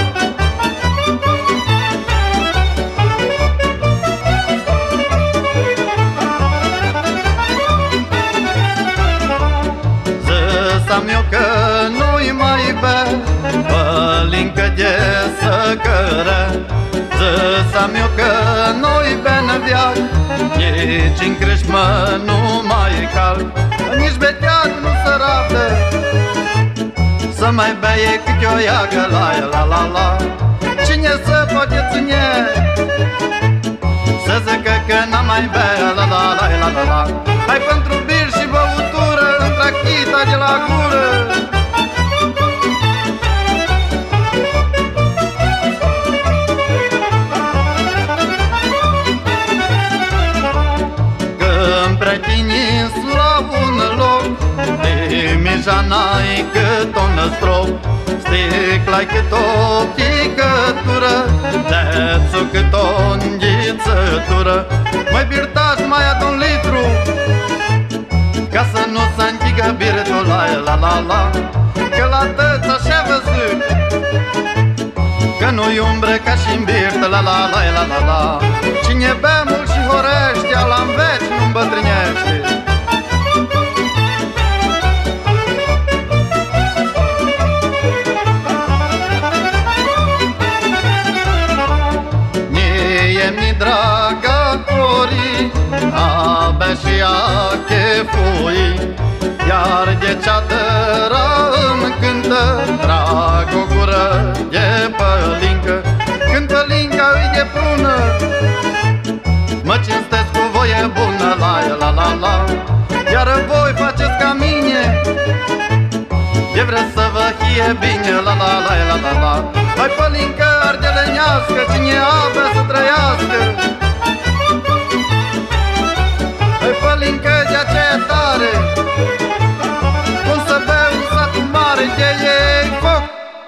Zis-am eu că nu-i mai bea pălincă de săcără. Zis-am eu că nu-i bea în viac, nici în crâșmă nu mai calc, nici beteag nu se rabdă să mai beie câte o iagă, la. Cine să poate ține să zică că n-am mai bea, la. Hai pentru bir și băutură în trachita de la gură. Când pretiniți la un loc, Dimijana-i cât o năstrop, sticla-i cât o picătură, dețul cât o înghițătură. Măi birtaș, mai ad un litru, ca să nu se închigă birtul, la. Că la tăți așa vă zic, că nu-i umbră ca și-n birtă, la. Cine bea mult și horește, ala-n veci nu îmbătrânește. Mie-mi dragă corii, a bea și a chefui, iar de ceatăra îmi cântă, trag o gură de pălincă. Când pălinca îi de prună, mă cinstesc cu voie bună, la. Iar voi faceți ca mine, de vreți să vă fie bine, la. Hai pălincă ardelenească, cine abia să trăiască. Hai pălincă de aceea tare, cum să bea în satul mare, de ei foc.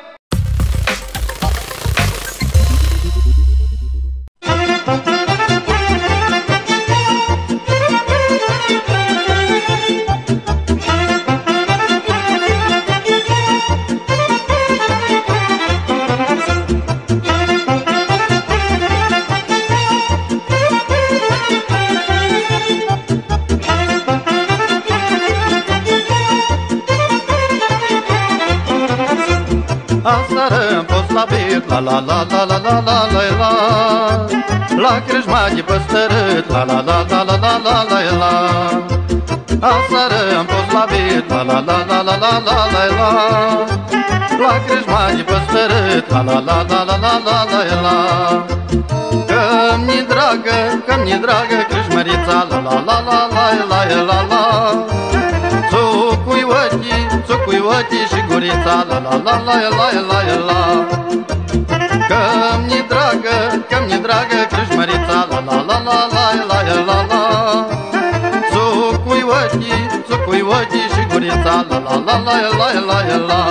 Aseară-mi fost la bir, la. La crâșma de păstărât, la. Aseară-mi fost la bir, la. La crâșma de păstărât, la. Că-mi dragă crâșmărița, la. Țucui ochii și gurița, Crâșmărița, la la la la la la la. Că-mi dragă, Crâșmărița, la la la la la la la la. Sucui ochii și gurița, la la la la la la la.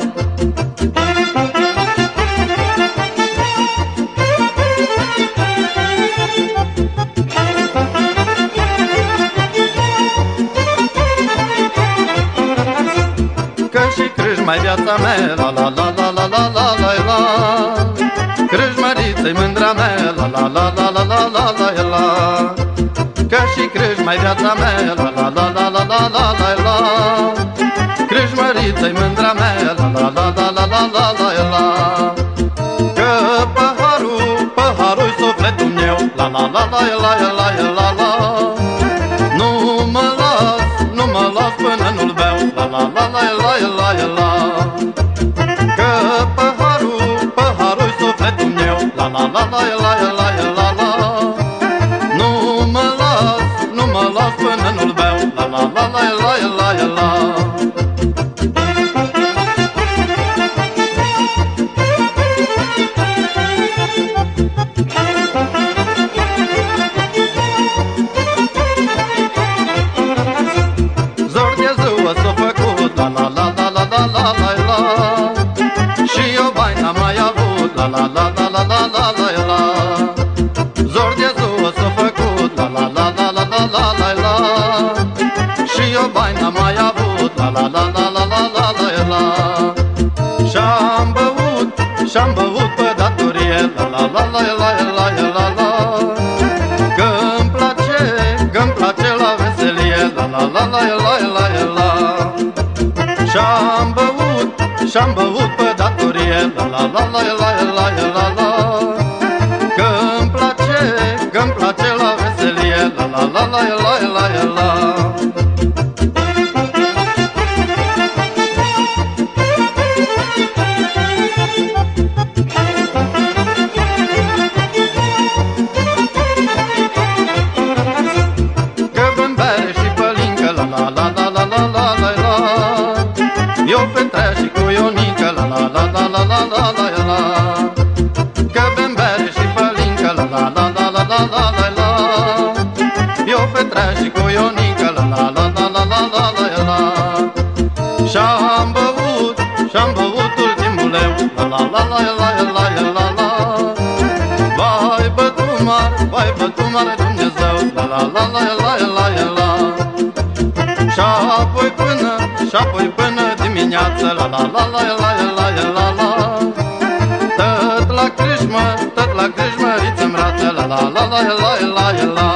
Că și crâșma-i viața mea, la la la la la la la la la. Crâșmăriță-i mândra mea, la la la la la la la la la. Că și crâșma-i viața mea, la la la la la la la la la. Crâșmăriță-i mândra mea, la la la la la la la la la. Că paharul-i sufletul meu, la la la la la la la la. Nu mă las până nu-l beau, la la la la la la la. Că paharul-i sufletul meu, la la la la la la la la. Nu mă las până nu-l beau, la la la la la la la. Zor de ziua s-a făcut, la la la la la la la la la. Și eu bai n-am mai avut, la la la la la la la la la. Zor de ziua s-a făcut, la la la la la la la la la. Și eu bai n-am mai avut, la la la la la la la la la. Și-am băut pe datorie, la la la la la la la la. Că-mi place la veselie, la la la la la la la. Și-am băut pe datorie, la la la la la la la la. Că-mi place la veselie, la la la la la la la. Că bem bere și pălincă, la la la la la la la la la. Eu petrea și cu Ionica, la la la la la la la la la. Că bem bere și pălincă, la la la la la la la la la. Eu petrea și cu Ionica, la la la la la la la la la. Și-am băut ultimul leu, la la la la la la la la. Vai bătumar Dumnezeu, la la la la la la la. Și-apoi până dimineață, la la la la la la la la. Tot la crâșmă riță-mi rață, la la la la la la la.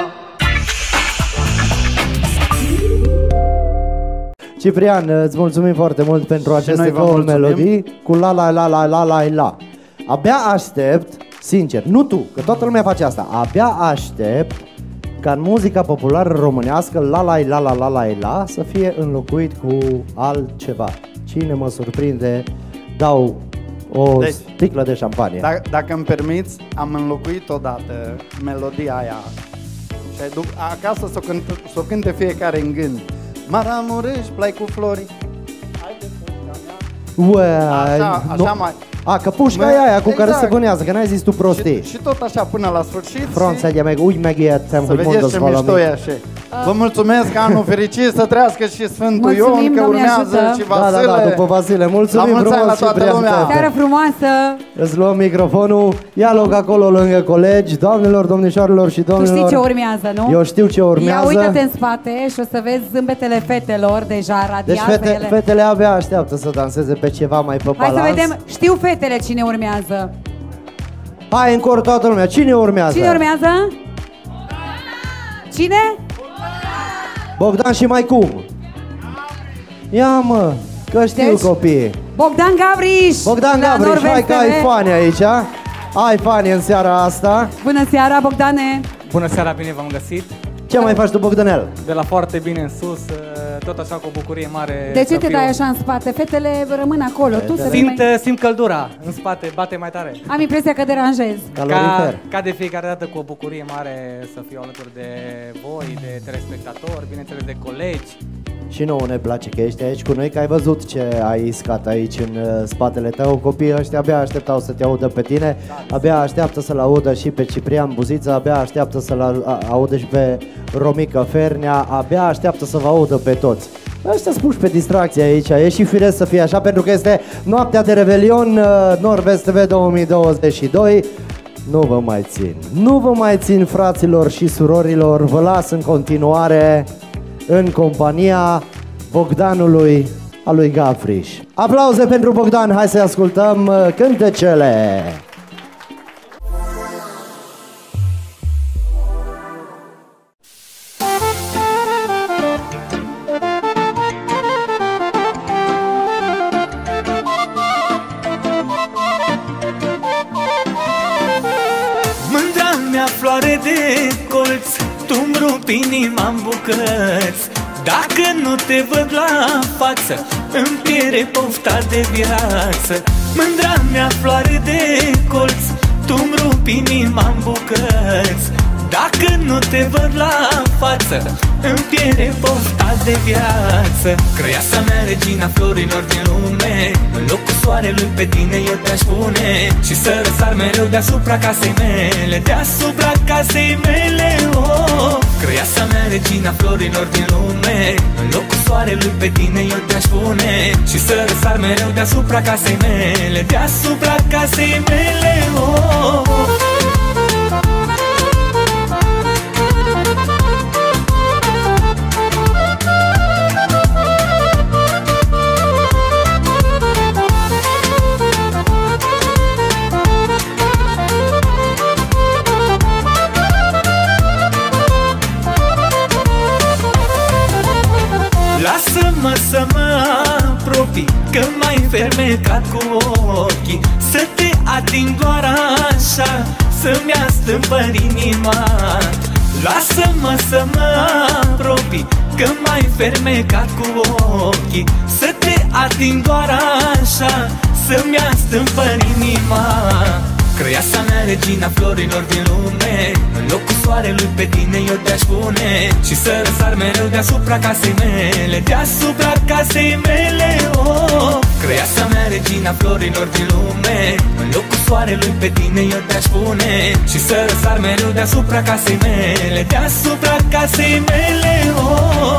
Ciprian, îți mulțumim foarte mult pentru aceste două melodii cu la la la la la la la. Abia aștept, sincer, nu tu, că toată lumea face asta. Abia aștept ca în muzica populară românească la la la la la la la să fie înlocuit cu altceva. Cine mă surprinde, dau o sticlă de șampanie. Dacă îmi permiți, am înlocuit odată melodia aia și duc acasă să o cânte fiecare în gând. Maramureș, plai cu flori. Așa mai. A, că pușca e aia cu care se vânează, că n-ai zis tu prostii. Și tot așa până la sfârșit. Franța meg, ui megijättem, hogy mondasz valami. Vă mulțumesc, anul fericit, să trăiască și Sfântul Ion, că urmează și Vasile. Da, după Vasile. Mulțumim frumos, Ciprian. Seară frumoasă! Îți luăm microfonul, ia loc acolo lângă colegi, doamnelor, domnișoarelor și domnilor. Tu știi ce urmează, nu? Eu știu ce urmează. Ia uită-te în spate și o să vezi zâmbetele fetelor, deja radiază ele. Deci fetele abia așteaptă să danseze pe ceva mai pe balans. Hai să vedem, știu fetele cine urmează. Hai în cor toată lumea, cine urmează? Cine urmează? Cine? Bogdan și mai cum? Ia mă, că știu copiii. Bogdan Gavriș! Bogdan Gavriș, hai că ai fani aici. Ai fani în seara asta. Bună seara, Bogdane! Bună seara, bine v-am găsit. Ce mai faci tu, Bogdanel? De la foarte bine în sus, tot așa cu o bucurie mare. De ce te dai așa în spate? Fetele rămân acolo, tu să simt căldura în spate, bate mai tare. Am impresia că deranjez. Ca de fiecare dată cu o bucurie mare să fiu alături de voi, de telespectatori, bineînțeles de colegi Și nouă ne place că ești aici cu noi, că ai văzut ce ai iscat aici în spatele tău. Copiii ăștia abia așteptau să te audă pe tine, abia așteaptă să-l audă și pe Ciprian Buziță, abia așteaptă să-l audă și pe Romica Fernea, abia așteaptă să vă audă pe toți. Ăștia spuși pe distracție aici, e și firesc să fie așa, pentru că este noaptea de Revelion, Nord-Vest TV 2022. Nu vă mai țin, nu vă mai țin, fraților și surorilor, vă las în continuare în compania Bogdanului, a lui Gavriș. Aplauze pentru Bogdan, hai să ascultăm cântecele! Mândra mea floare de colț, tu-mi rupi inima în bucăți. Dacă nu te văd la față, îmi pierde pofta de viață. Mândra mea floare de colț, tu-mi rupi inima în bucăți. Dacă nu te văd la față, îmi pierde pofta de viață. Crăiasa mea, regina florilor din lume, în locul soarelui pe tine eu te-aș pune și să răsar mereu deasupra casei mele, deasupra casei mele, oh. Crăiasa mea, regina florilor din lume, în locul soarelui pe tine eu te-aș pune și să răsar mereu deasupra casei mele, deasupra casei mele, oh. Lasă-mă să mă apropii, că m-ai fermecat cu ochii, să te ating doar așa, să-mi astâmpăr inima. Lasă-mă să mă apropii, că m-ai fermecat cu ochii, să te ating doar așa, să-mi astâmpăr inima. Crăiasa mea, regina florilor din lume, în locul soarelui pe tine eu te-aș pune și să răsar mereu deasupra casei mele, deasupra casei mele, oh. Crăiasa mea, regina florilor din lume, în locul soarelui pe tine eu te-aș pune și să răsar mereu deasupra casei mele, deasupra casei mele, oh.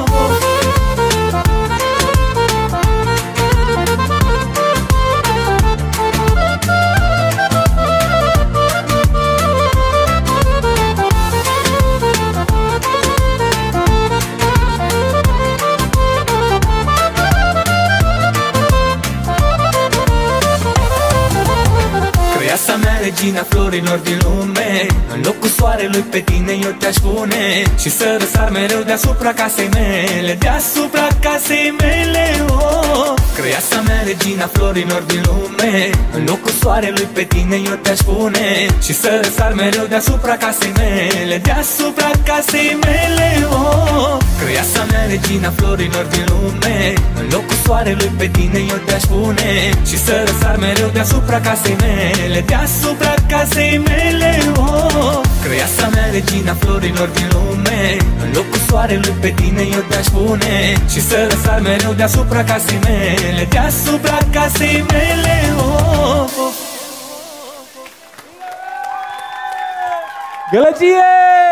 Crăiasa mea, regina florilor din lume, în locul soarelui pe tine eu te-aș pune și să răsar mereu deasupra casei mele, deasupra casei mele, oh. Crăiasa mea, regina florilor din lume, în locul soarelui pe tine eu te-aș pune și să răsar mereu deasupra casei mele, deasupra casei mele, oh. Crăiasa mea, regina florilor din lume, în locul soarelui pe tine eu te-aș pune și să răsar mereu deasupra casei mele, deasupra casei mele, oh. Crăiasa mea, regina florilor din lume, în locul soarelui pe tine eu te-aș pune și să răsar mereu deasupra casei mele, deasupra casei mele, oh. Gălăgie!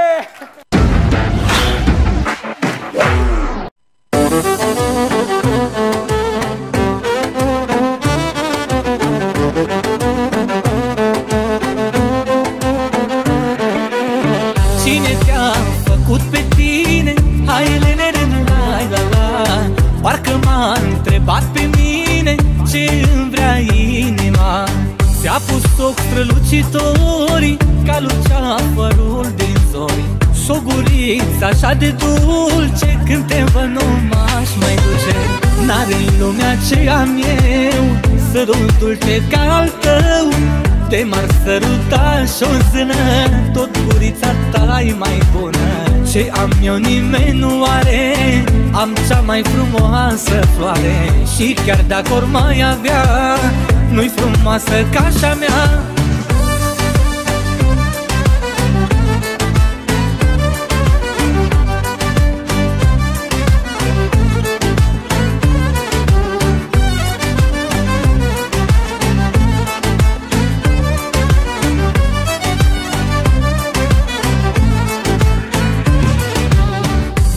Cine te-a făcut pe tine? Hai, la la la. Parcă m-a întrebat pe mine ce îmi vrea inima. Ți-a pus ochi strălucitori ca luceafărul din zori și o guriță așa de dulce, când te văd nu m-aș mai duce. N-are în lumea ce am eu sărutul ce ca al tău. Te m-ar săruta și o zână, tot gurița ta-i mai bună. Ce am eu nimeni nu are, am cea mai frumoasă floare. Și chiar dacă ori mai avea, nu-i frumoasă ca așa mea.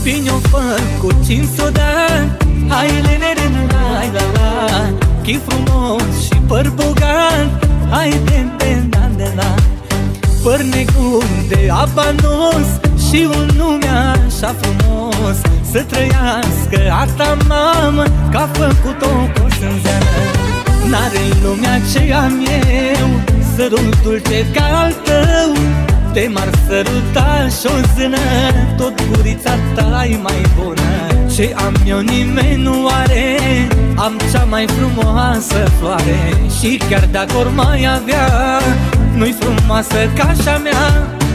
Bine o făcut cinci-o dat. Hai lelele, hai la la. Chip frumos și păr bogat. Hai de la. Păr negru de abanos și un nume așa frumos. Să trăiască asta mamă, că a făcut-o coșânzeană. N-are lumea ce am eu sărut dulce ca al tău. Te m-ar săruta și-o zână, tot gurița ta-i mai bună. Ce am eu nimeni nu are, am cea mai frumoasă floare. Și chiar dacă or mai avea, nu-i frumoasă ca așa mea.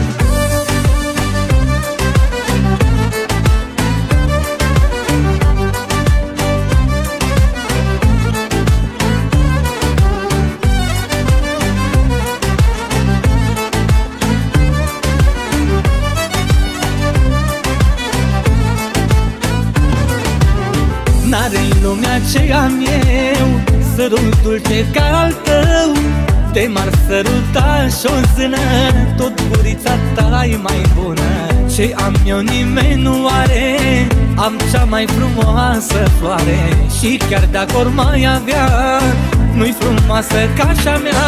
N-are-i lumea ce am eu sărut dulce ca al tău. Te m-ar săruta și-o zână, tot gurița ta-i mai bună. Ce am eu nimeni nu are, am cea mai frumoasă floare. Și chiar dacă or mai avea, nu-i frumoasă ca așa mea.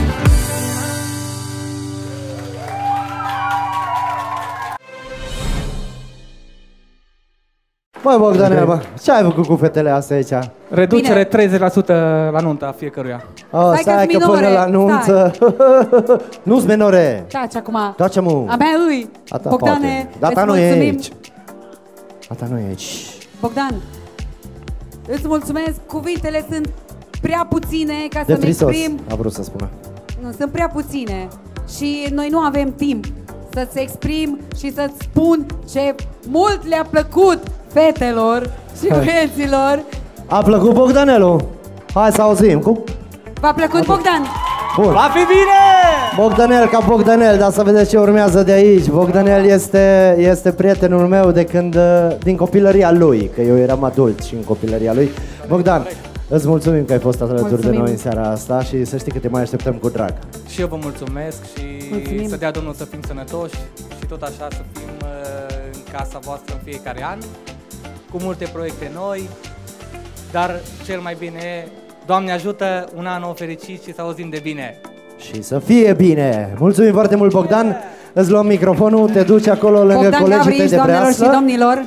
Băi, Bogdanel, bă, ce ai făcut cu fetele astea aici? Reducere 30% la nunta fiecăruia. Oh, stai că până la nunță. Nu-s minore. Taci acum. Taci, mă. A mea îi. Bogdane, Data nu e aici. Data nu e aici. Bogdan, îți mulțumesc. Cuvintele sunt prea puține ca să-mi exprim. A vrut să spună. Nu, sunt prea puține. Și noi nu avem timp să-ți exprim și să-ți spun ce mult le-a plăcut fetelor și băieților. A plăcut Bogdanelul? Hai să auzim. V-a plăcut, Bogdan? Bun. Va fi bine! Bogdanel ca Bogdanel, dar să vedeți ce urmează de aici. Bogdanel este prietenul meu de când, din copilăria lui, că eu eram adult și în copilăria lui. Bogdan, îți mulțumim că ai fost alături de noi în seara asta și să știi că te mai așteptăm cu drag. Și eu vă mulțumesc și să dea Domnul să fim sănătoși și tot așa să fim în casa voastră în fiecare an, cu multe proiecte noi, dar cel mai bine, Doamne ajută, un an nou fericit și să auzim de bine. Și să fie bine! Mulțumim foarte mult, Bogdan! Îți luăm microfonul, te duci acolo lângă Bogdan colegii tăi de breasă. și domnilor!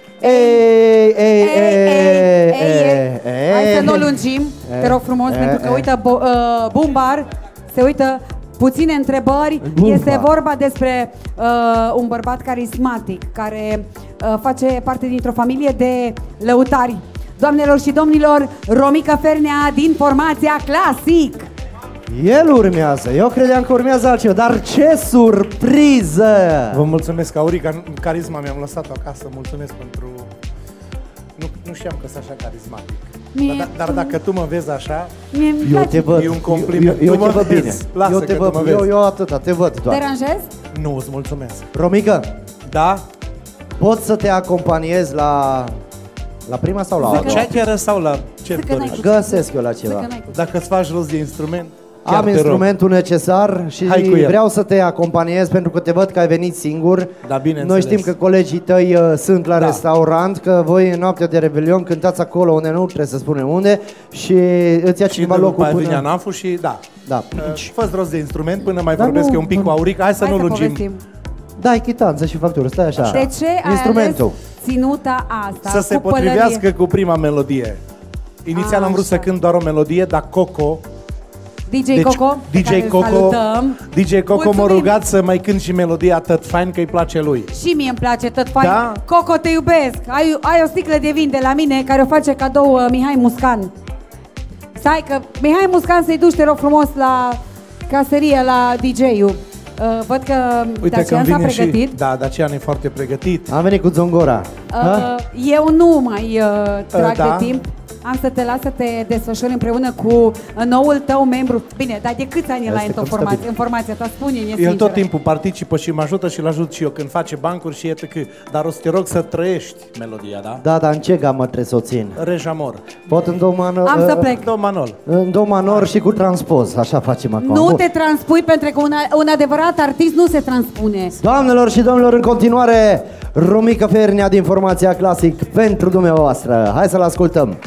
Hai să nu lungim, te rog frumos, pentru că uită Bumbar, se uită puține întrebări. Este vorba despre un bărbat carismatic care face parte dintr-o familie de lăutari. Doamnelor și domnilor, Romica Fernea din formația Classic. El urmează, eu credeam că urmează altceva, dar ce surpriză! Vă mulțumesc, Aurica, carisma mi-am lăsat-o acasă, mulțumesc pentru... Nu știam că sunt așa carismatic. Dar dacă tu mă vezi așa, eu te văd. E un compliment. Eu te văd bine. Lasă eu te că văd, tu mă vezi. eu atâta, te văd doar. Deranjez? Nu, îți mulțumesc. Romica? Da? Pot să te acompaniez la prima sau la a doua? La ceacheră sau la ce dorești? Găsesc eu la ceva. Dacă îți faci rost de instrument, am instrumentul necesar și vreau să te acompaniez pentru că te văd că ai venit singur. Da, bine. Noi știm că colegii tăi sunt la restaurant, că voi în noaptea de Revelion cântați acolo unde nu trebuie să spunem unde și îți ia cineva locul până... vine Anafu și da. Fă-ți rost de instrument până mai Dar vorbesc nu, eu un pic cu Aurica. Hai să nu lungim. Dai chitanță și factură, stai așa. De ce instrumentul. ai ținuta asta Să se potrivească cu prima melodie. Inițial am vrut să cânt doar o melodie, dar Coco, DJ Coco, DJ Coco m-a rugat să mai cânt și melodia Tot Fain, că îi place lui. Și mie îmi place Tot Fain. Da? Coco, te iubesc. Ai o sticlă de vin de la mine care o face cadou Mihai Muscan. Stai că Mihai Muscan să-i duci, te rog frumos, la caserie, la DJ-ul. Văd că Dacian s-a pregătit. Da, Dacian e foarte pregătit. Am venit cu Zongora. Eu nu mai trag de timp. am să te las să te desfășori împreună cu noul tău membru. Bine, dar de câți ani l-ai în formația ta? Spune-ne sincer. El tot timpul participă și mă ajută și-l ajut și eu când face bancuri și etc. Dar o să te rog să trăiești melodia, da? Da, dar în ce gamă trebuie să o țin? Rejamor. Pot în do manor? Am să plec. Do manol. În do manor și cu transpoz, așa facem acum. Nu te transpui pentru că un adevărat artist nu se transpune. Doamnelor și domnilor, în continuare, Romica Fernea din formația Classic pentru dumneavoastră. Hai să-l ascultăm.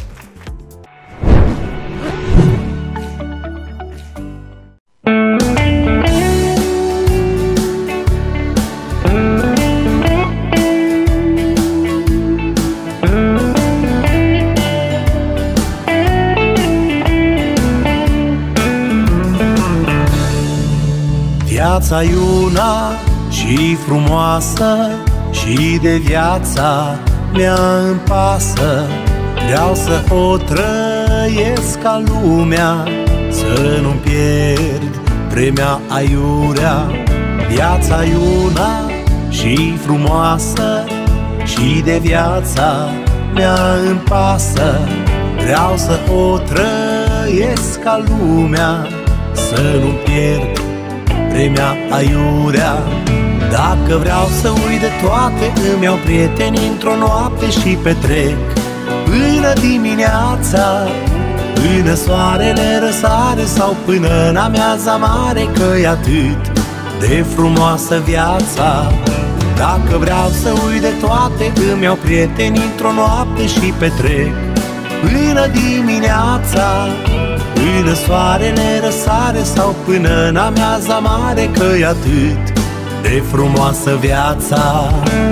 Viața e una și frumoasă și de viața mea îmi pasă. Vreau să o trăiesc ca lumea, să nu-mi pierd vremea aiurea. Viața e una și frumoasă și de viața mea îmi pasă. Vreau să o trăiesc ca lumea, să nu-mi pierd vremea aiurea. Dacă vreau să uit de toate, îmi iau prieteni într-o noapte și petrec până dimineața, până soarele răsare sau până în amiaza mare, că-i atât de frumoasă viața. Dacă vreau să uit de toate, îmi iau prieteni într-o noapte și petrec până dimineața, până soarele răsare sau până în amiaza mare, că-i atât de frumoasă viața.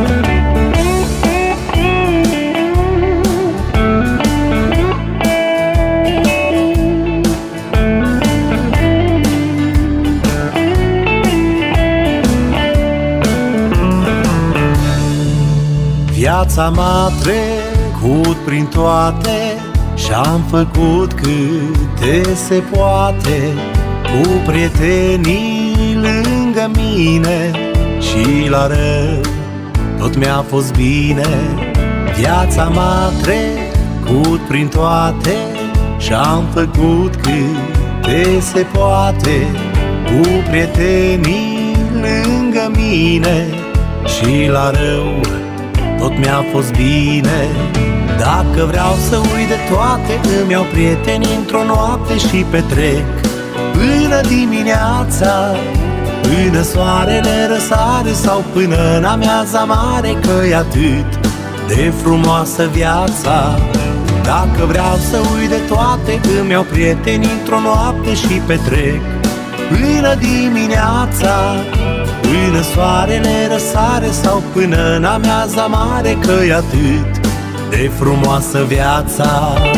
Viața m-a trecut prin toate și-am făcut câte se poate, cu prietenii lângă mine și la rău tot mi-a fost bine. Viața m-a trecut prin toate și-am făcut câte se poate, cu prietenii lângă mine și la rău tot mi-a fost bine. Dacă vreau să uit de toate, îmi iau prieteni într-o noapte și petrec până dimineața, până soarele răsare sau până în amiaza mare, că-i atât de frumoasă viața. Dacă vreau să uit de toate, îmi iau prieteni într-o noapte și petrec până dimineața, până soarele răsare sau până în amiaza mare, că-i atât de frumoasă viața.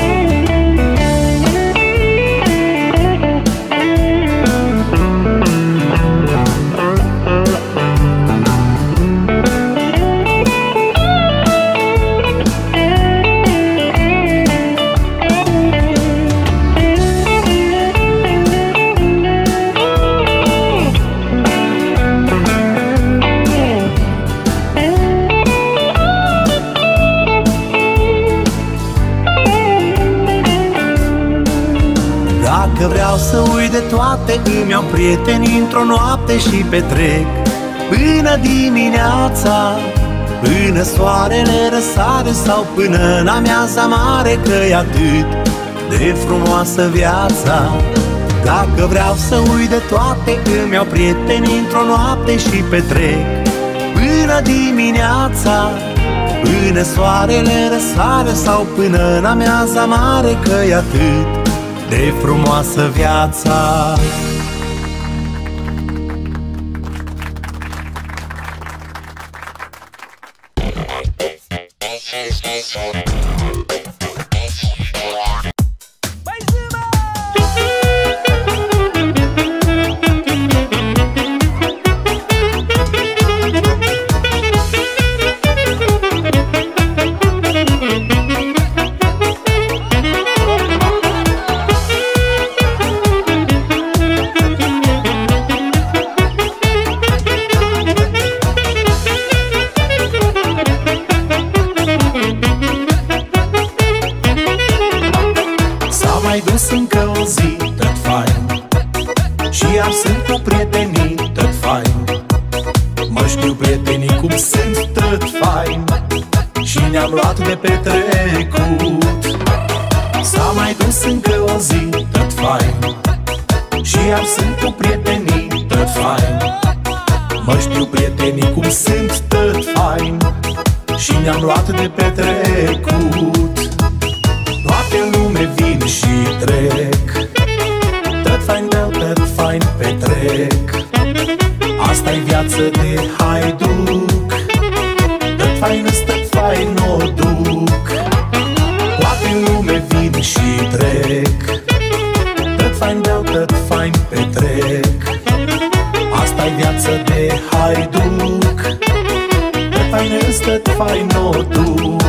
Dacă vreau să uit de toate, îmi iau prieteni într-o noapte și petrec până dimineața, până soarele răsare sau până în amiaza mare, că-i atât de frumoasă viața. Dacă vreau să uit de toate, îmi iau prieteni într-o noapte și petrec până dimineața, până soarele răsare sau până în amiaza mare, că-i atât de frumoasă viața. ne-am luat de petrecut. S-a mai dus încă o zi, tot fain, și iar sunt cu prietenii, tot fain. Mă știu prietenii cum sunt, tot fain, și ne-am luat de petrecut. Toate în lume vin și trec, tot fain beau, tot fain petrec. Asta-i viață de haiduc, tot fain îți, tot fain o duc. Toate în lume vin și trec, tot fain beau, tot fain petrec. Asta-i viață de haiduc, tot fain îți, tot fain o duc.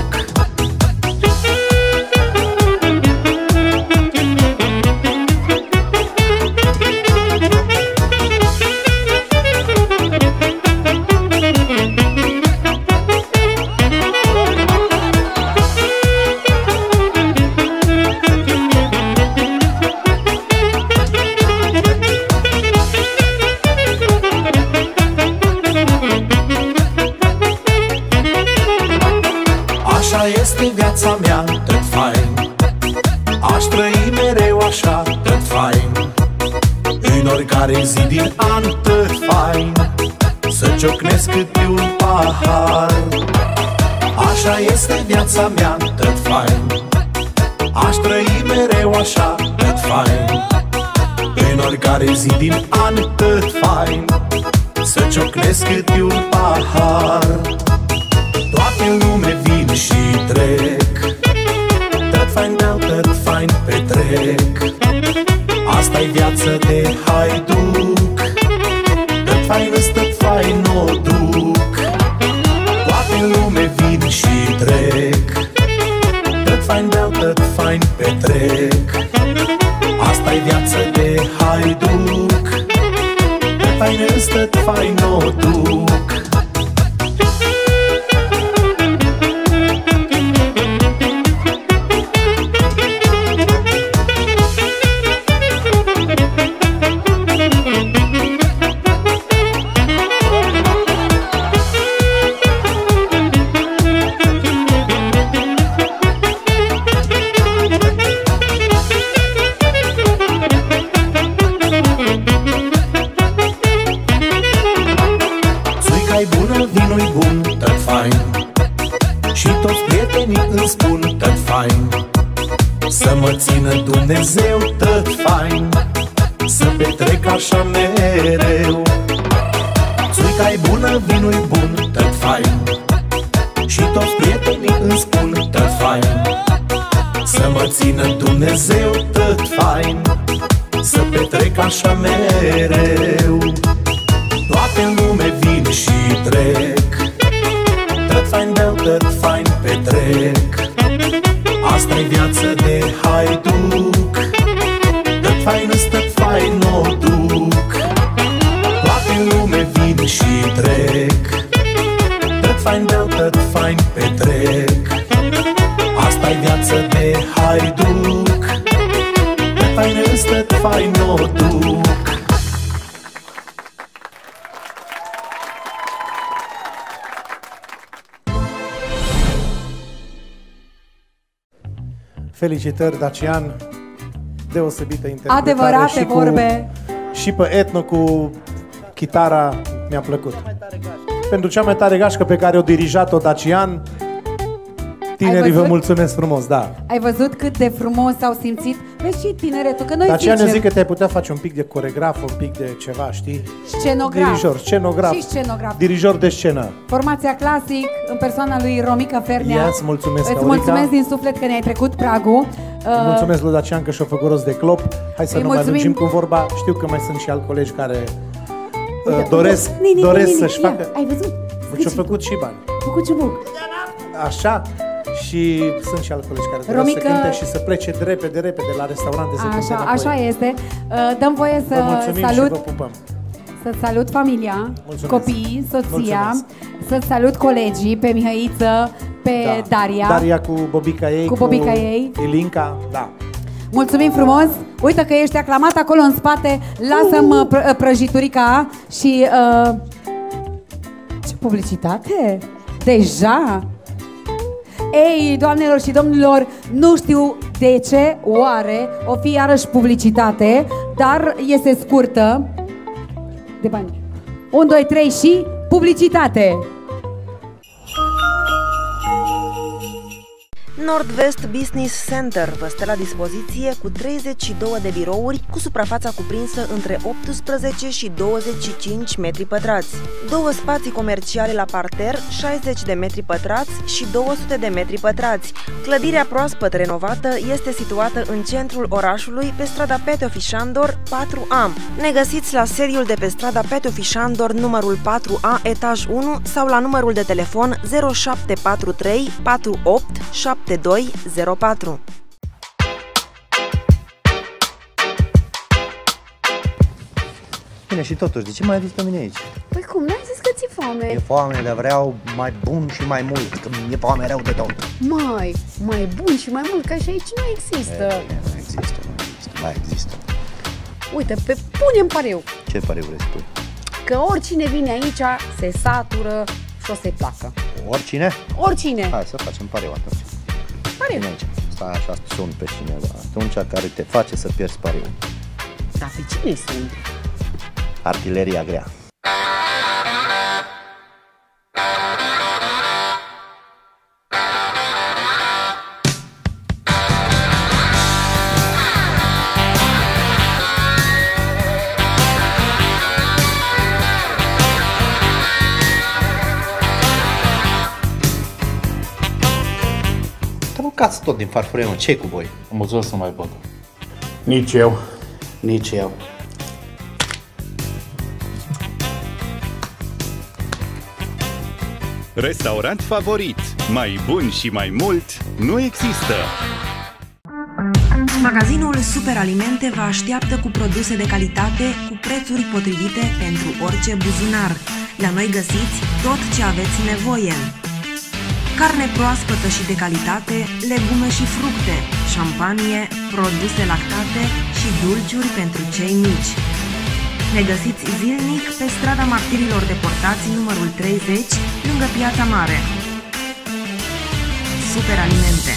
Este viața mea, tot fain, aș trăi mereu așa, tot fain, în oricare zi din an, tot fain, să ciocnesc câte un pahar. Așa este viața mea, tot fain, aș trăi mereu așa, tot fain, în oricare zi din an, tot fain, să ciocnesc câte un pahar. Toate în lume vin și trec, tot fain beau, tot fain petrec. Asta-i viață de haiduc, tot fain îți, tot fain o duc. Toate în lume vin și trec, tot fain beau, tot fain petrec. Asta-i viață de haiduc, tot fain îți, tot fain o duc. Să mă țină Dumnezeu, tot fain, să petrec așa mereu. Țuica-i bună, vinul-i bun, tot fain, și toți prietenii îmi spun, tot fain, să mă țină Dumnezeu, tot fain, să petrec așa mereu. Toate în lume vin și trec, tot fain beau, tot fain petrec. Asta-i viață de haiduc, tot fain îți, tot fain o duc. Toate în lume vin și trec, tot fain beau, tot fain petrec. Asta-i viață de haiduc, tot fain îți, tot fain o duc. Felicitări, Dacian, deosebită interpretare. Adevărate vorbe. Și pe etno cu chitara mi-a plăcut. Pentru cea mai tare gașcă pe care o dirijat-o Dacian, tinerii vă mulțumesc frumos, da. Ai văzut cât de frumos s-au simțit? Vezi și tineretul, că noi Dacian, zicem... eu zic că te-ai putea face un pic de coregraf, un pic de ceva, știi? Scenograf. Dirijor, scenograf. Și scenograf. Dirijor de scenă. Formația Clasic, în persoana lui Romica Fernea. Îți mulțumesc, Îți mulțumesc din suflet că ne-ai trecut pragul. Mulțumesc lui Dacian că și-a făcut rost de clop. Hai să nu mai lungim cu vorba. Știu că mai sunt și alți colegi care doresc să-și facă... Ai văzut? Și-a făcut și bani. Făcut ciubuc. Așa. Și sunt și alți colegi care doresc să cânte și să plece de repede la restaurante să cânte înapoi. Așa este. Dăm voie să salut. Și vă pupăm. Să salut familia, copiii, soția, mulțumesc. Să salut colegii, pe Mihăiță, pe Daria. Daria cu bobica ei, cu Ilinca, da. Mulțumim frumos! Uite că ești aclamat acolo în spate. Lasă-mi prăjiturica și... Ce publicitate? Deja? Ei, doamnelor și domnilor, nu știu de ce, oare, o fi iarăși publicitate, dar este scurtă. De bani. 1, 2, 3 și publicitate! Nord-West Business Center vă stă la dispoziție cu 32 de birouri cu suprafața cuprinsă între 18 și 25 metri pătrați. 2 spații comerciale la parter, 60 de metri pătrați și 200 de metri pătrați. Clădirea proaspăt renovată este situată în centrul orașului pe strada Peteofi Șandor 4A. Ne găsiți la sediul de pe strada Peteofi Șandor numărul 4A, etaj 1 sau la numărul de telefon 0743 48 7204. Bine, și totuși, de ce m-ai adus pe mine aici? Păi cum, n-ai zis că ți-e foame? E foame, dar vreau mai bun și mai mult, că mi-e foame rău de tot. Mai bun și mai mult, că și aici nu există. Nu există, mai există. Uite, punem pariu. Ce pariu vrei să pui? Că oricine vine aici se satură și o să-i placă. Oricine? Oricine. Hai să facem pariu atunci. Pariu. Aici. Stai așa, sun pe cineva atunci care te face să pierzi pariul. Dar pe cine sunt? Artileria grea. Mâncați tot din farfurie, mă. Ce-i cu voi? Mulțumesc să nu mai pot. Nici eu. Nici eu. Restaurant favorit. Mai bun și mai mult nu există. Magazinul Superalimente vă așteaptă cu produse de calitate, cu prețuri potrivite pentru orice buzunar. La noi găsiți tot ce aveți nevoie. Carne proaspătă și de calitate, legume și fructe, șampanie, produse lactate și dulciuri pentru cei mici. Ne găsiți zilnic pe strada Martirilor Deportați, numărul 30, lângă Piața Mare. Superalimente.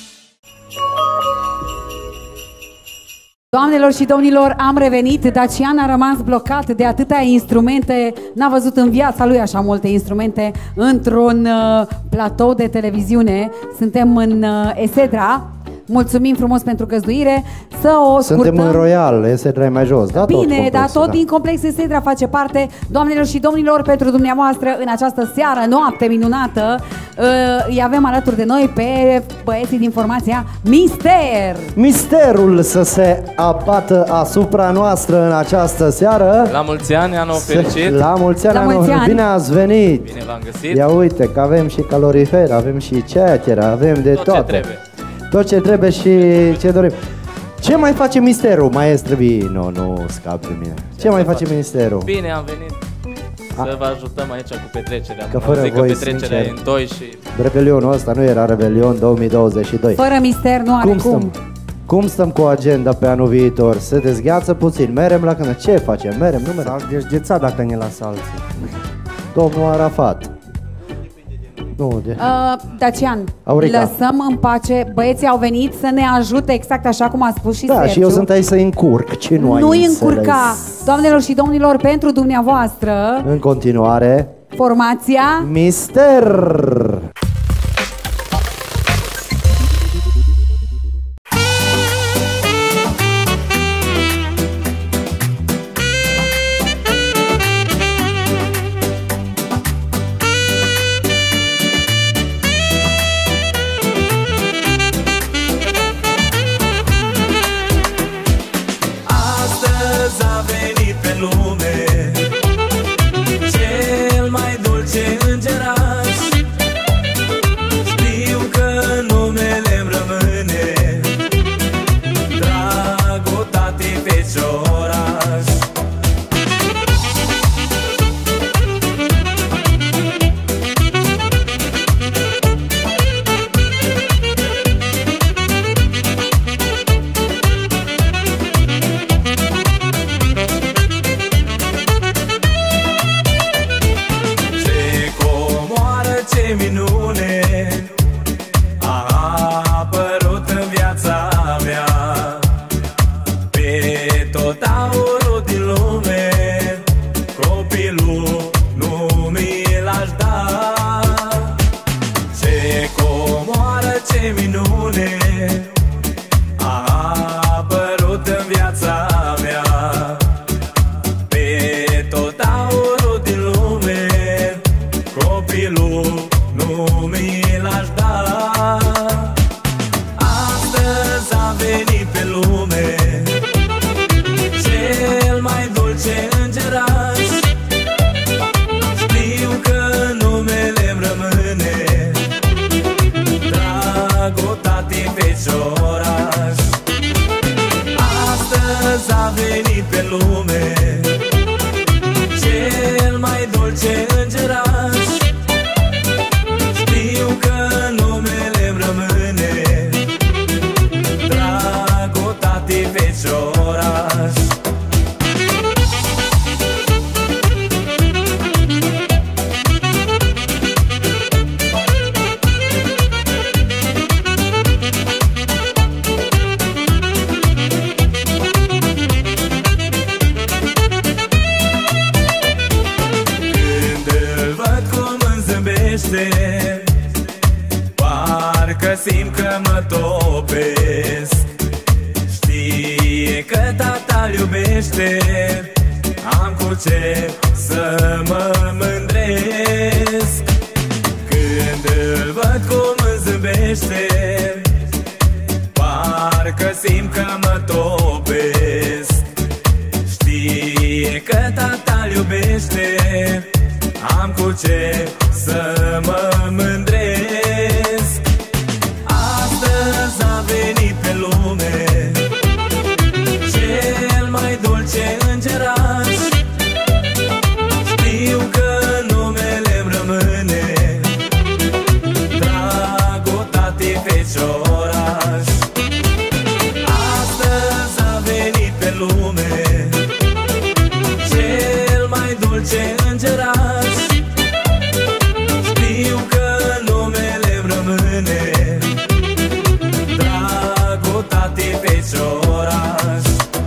Doamnelor și domnilor, am revenit. Dacian a rămas blocat de atâtea instrumente. N-a văzut în viața lui așa multe instrumente într-un platou de televiziune. Suntem în Esedra. Mulțumim frumos pentru găzduire. Să o scurtăm. Suntem în Royal, Esedra e mai jos. Da, bine, dar tot din complex Esedra face parte. Doamnelor și domnilor, pentru dumneavoastră în această seară, noapte minunată, îi avem alături de noi pe băieții din formația Mister. Misterul să se abată asupra noastră în această seară. La mulți ani, anul fericit. La mulți ani, La mulți ani. Bine ați venit. Bine v-am găsit. Ia uite că avem și calorifer, avem și ceacher, avem de Tot ce trebuie. Tot ce trebuie și ce dorim. Ce mai face Misterul, maestre? Nu scap de mine. Ce mai face Misterul? Bine, am venit să vă ajutăm aici cu petrecerea. Că fără voi, petrecerea sincer, e în toi și... Rebelionul ăsta nu era Rebelion 2022. Fără Mister nu are cum. Cum stăm cu agenda pe anul viitor? Se dezgheață puțin, merem la cână. Ce facem? Merem, nu merem? S-a dezghețat dacă ne lasă alții. Domnul Arafat. Nu, de... Dacian, Aurica. lăsăm în pace. Băieții au venit să ne ajute exact așa cum a spus și Da, Sergiu. și eu sunt aici să încurc. Ce nu ai Nu-i înțeles? încurca. Doamnelor și domnilor, pentru dumneavoastră, În continuare, formația Mister. Astăzi a venit pe lume cel mai dulce îngeraș. Știu că numele-mi rămâne dragul tati fecioraș. Ce comoară, ce minune, de minune a apărut în viața mea. Pe tot aurul din lume copilul nu mi l-aș da. Astăzi a venit pe lume cel mai dulce îngeraș. Știu că numele-mi rămâne Dragul tati fecioraș. Astăzi a venit pe lume cel mai dulce îngeraș. Știu că numele-mi rămâne Dragul tati fecioraș. Parcă simt că mă topesc. Știe că tata-l iubește, am cu ce să mă mândresc. Când îl văd cum îmi zâmbește, parcă simt că mă topesc. Știe că tata-l iubește, am cu ce să mă mândresc. Astăzi a venit pe lume cel mai dulce îngeraș. Știu că numele-mi rămâne Dragul tati fecioraș. Astăzi a venit pe lume cel mai dulce îngeraș. Știu că numele-mi rămâne Dragul tati fecioraș.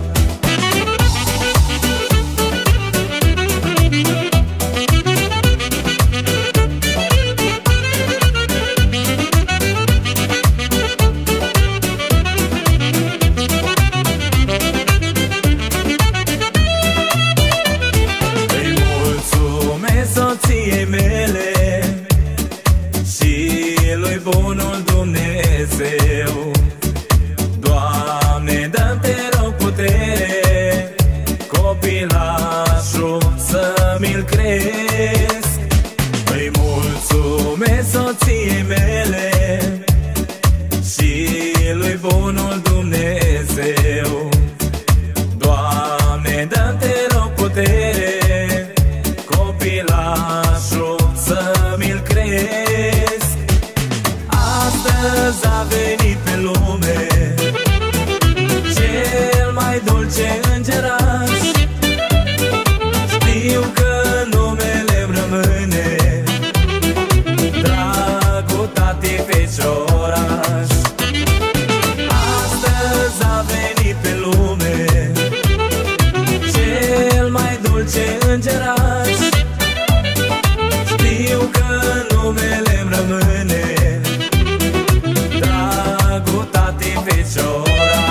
Îi mulțumesc soției mele și lui bunul Dumnezeu. Doamne, dă-mi te rog putere, copilașul să mi-l cresc. Îi mulțumesc soției mele și lui bunul Dumnezeu. Doamne, dă-mi te rog putere, copilașul să mi-l cresc. Astăzi a venit pe lume cel mai dulce îngeraș. Știu că numele-mi rămâne Dragul tati fecioraș. Astăzi a venit pe lume cel mai dulce îngeraș. Știu că numele-mi rămâne Dragul tati fecioraș.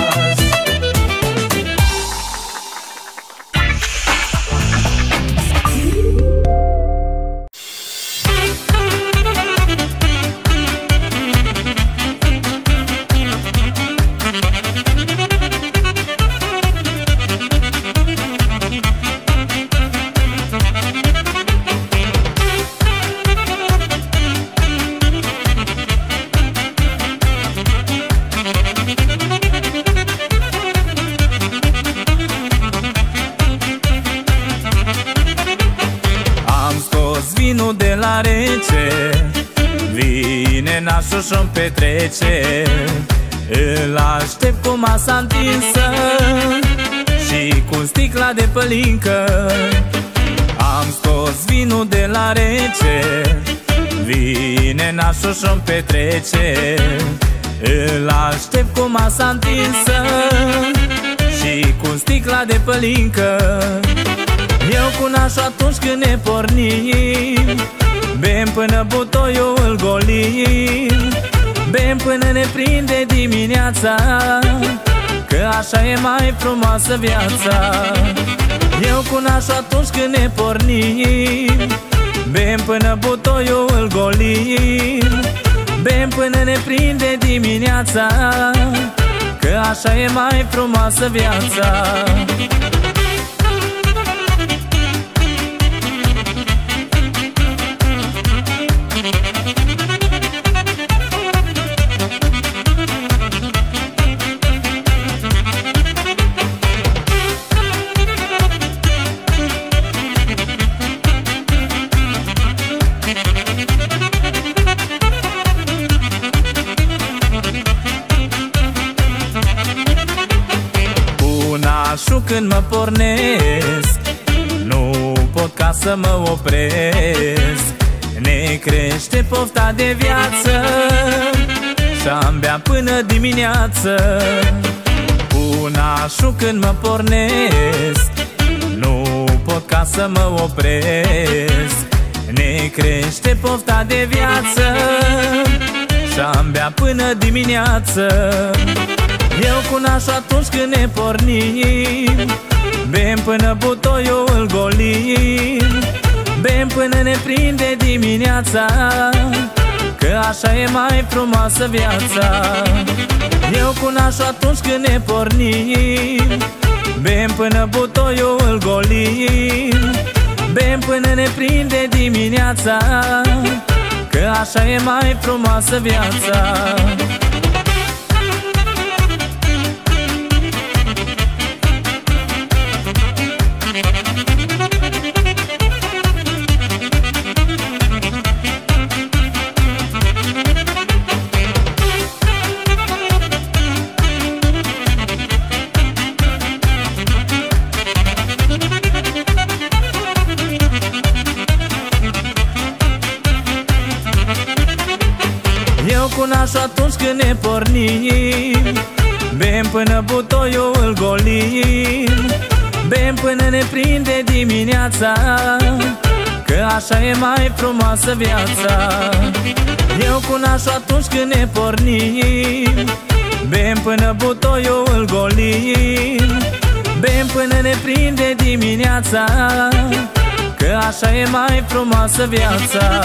Vinul de la rece, vine nașul și-mi petrece. Îl aștept cu masa întinsă și cu sticla de pălincă. Am scos vinul de la rece, vine nașul și-mi petrece. Îl aștept cu masa întinsă și cu sticla de pălincă. Eu cu nașul atunci când ne pornim, bem până butoiul îl golim. Bem până ne prinde dimineața, că așa e mai frumoasă viața. Eu cu nașul atunci când ne pornim, bem până butoiul îl golim. Bem până ne prinde dimineața, că așa e mai frumoasă viața. Nașul când mă pornesc, nu pot ca să mă opresc. Ne crește pofta de viață și-am bea până dimineață. Cu nașul când mă pornesc, nu pot ca să mă opresc. Ne crește pofta de viață și-am bea până dimineață. Eu cu nașul atunci când ne pornim, bem până butoiul îl golim. Bem până ne prinde dimineața, că așa e mai frumoasă viața. Eu cu nașul atunci când ne pornim, bem până butoiul îl golim. Bem până ne prinde dimineața, că așa e mai frumoasă viața. Cu nașul atunci când ne pornim, bem până butoiul îl golim. Bem până ne prinde dimineața, că așa e mai frumoasă viața. Eu cu nașul atunci când ne pornim, bem până butoiul îl golim. Bem până ne prinde dimineața, că așa e mai frumoasă viața.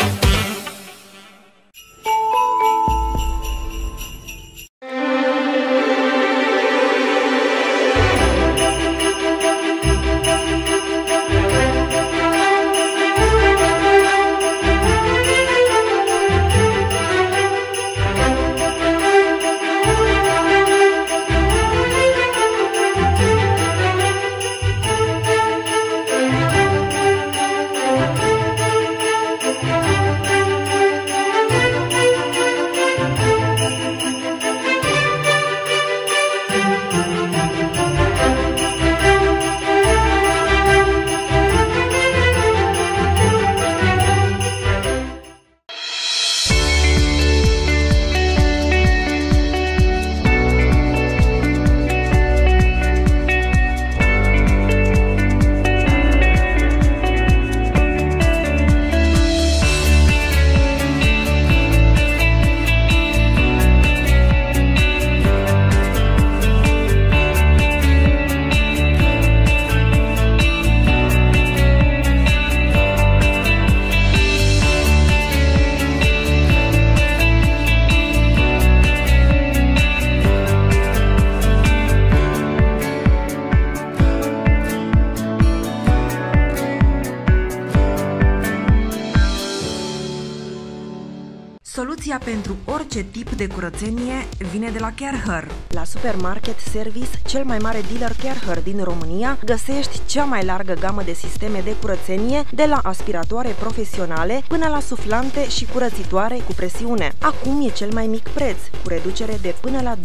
Soluția pentru orice tip de curățenie vine de la Care-Her. La Supermarket Service, cel mai mare dealer Care-Her din România, găsești cea mai largă gamă de sisteme de curățenie, de la aspiratoare profesionale până la suflante și curățitoare cu presiune. Acum e cel mai mic preț, cu reducere de până la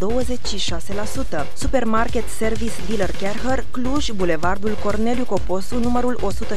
26%. Supermarket Service Dealer Care-Her, Cluj, Bulevardul Corneliu Coposu, numărul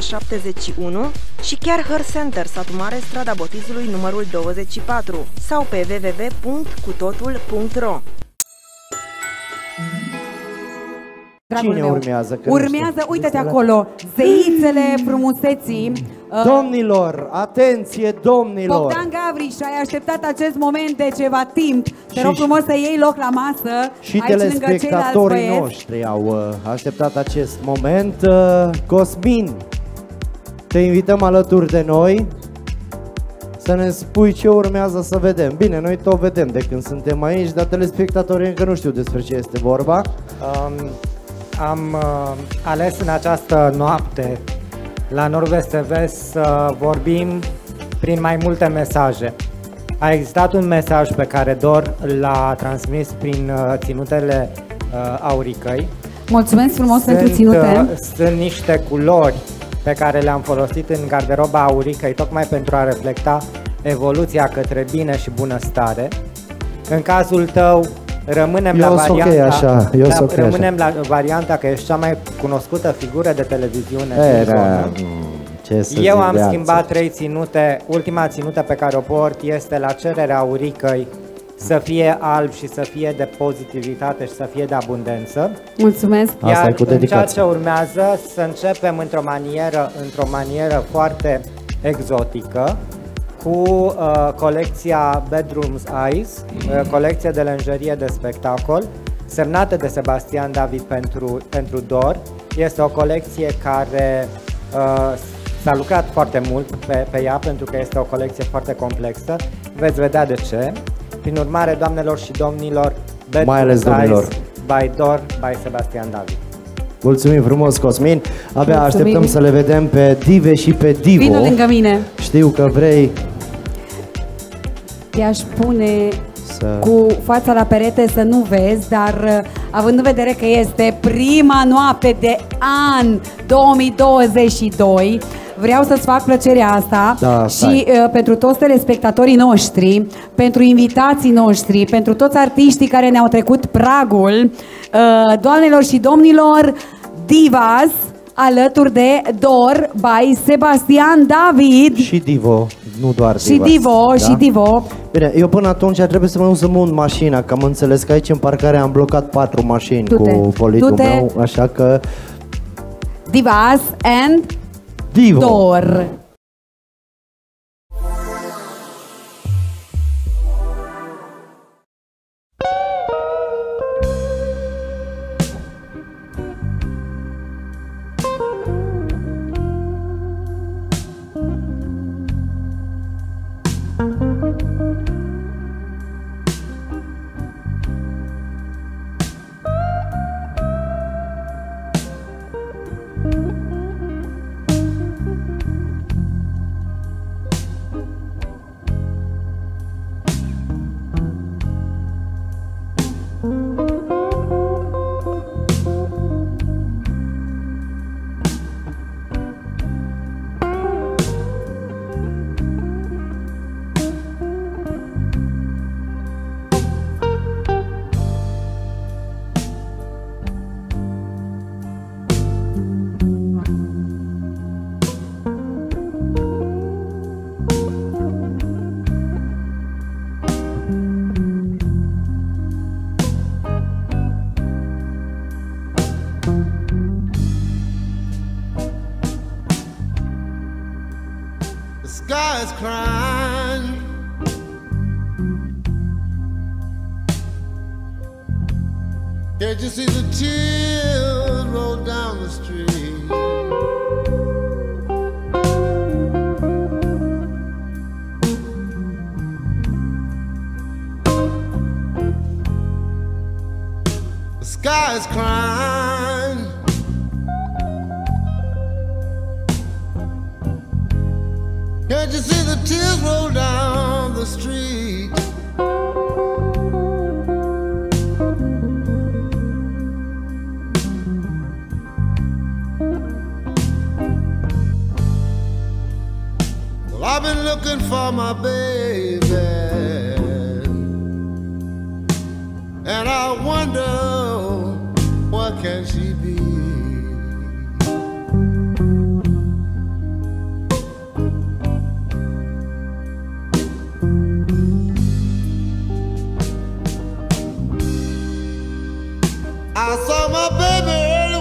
171 și Care-Her Center, Satu Mare, strada Botizului, numărul 24 sau pe www.cutotul.ro. dragul Cine meu. urmează? Că Urmează, uite-te acolo, zeițele frumuseții. Domnilor, atenție, domnilor! Bogdan Gavriș, ai așteptat acest moment de ceva timp. Te rog frumos să iei loc la masă. Și aici lângă ceilalți telespectatorii băieți. noștri au așteptat acest moment. Cosmin, te invităm alături de noi să ne spui ce urmează să vedem. Bine, noi tot vedem de când suntem aici, dar telespectatorii încă nu știu despre ce este vorba. Am ales în această noapte la Nord-Vest TV să vorbim prin mai multe mesaje. A existat un mesaj pe care Dor l-a transmis prin ținutele Auricăi. Mulțumesc frumos pentru ținute. Sunt niște culori pe care le-am folosit în garderoba Auricăi tocmai pentru a reflecta evoluția către bine și bunăstare. În cazul tău rămânem la varianta, rămânem la varianta că ești cea mai cunoscută figură de televiziune din zonă. Eu am schimbat 3 ținute. Ultima ținută pe care o port este la cererea Auricăi, să fie alb și să fie de pozitivitate și să fie de abundență. Mulțumesc. Iar în ceea ce urmează să începem într-o manieră foarte exotică cu colecția Bedroom's Eyes, colecție de lenjerie de spectacol, semnată de Sebastian David pentru Dor. Este o colecție care s-a lucrat foarte mult pe ea pentru că este o colecție foarte complexă. Veți vedea de ce. Prin urmare, doamnelor și domnilor, mai ales domnilor, by Dor, by Sebastian David. Mulțumim frumos, Cosmin. Abia așteptăm să le vedem pe Dive și pe Divo. Vino lângă mine. Știu că vrei. Te-aș pune cu fața la perete să nu vezi, dar având în vedere că este prima noapte de an 2022, vreau să-ți fac plăcerea asta și pentru toți telespectatorii noștri, pentru invitații noștri, pentru toți artiștii care ne-au trecut pragul, doamnelor și domnilor, Divas alături de Dor by Sebastian David și Divo, nu doar și Divas, Divo, da? Și Divo. Bine, eu până atunci trebuie să mă duc să mult mașina, că am înțeles că aici în parcare am blocat 4 mașini cu politul meu, așa că Divas and Divo. Dor. Sky's crying. Can't you see the tears roll down the street? The sky's crying. Can't you see the tears roll down the street? Well, I've been looking for my baby, and I wonder what can she be? I saw my baby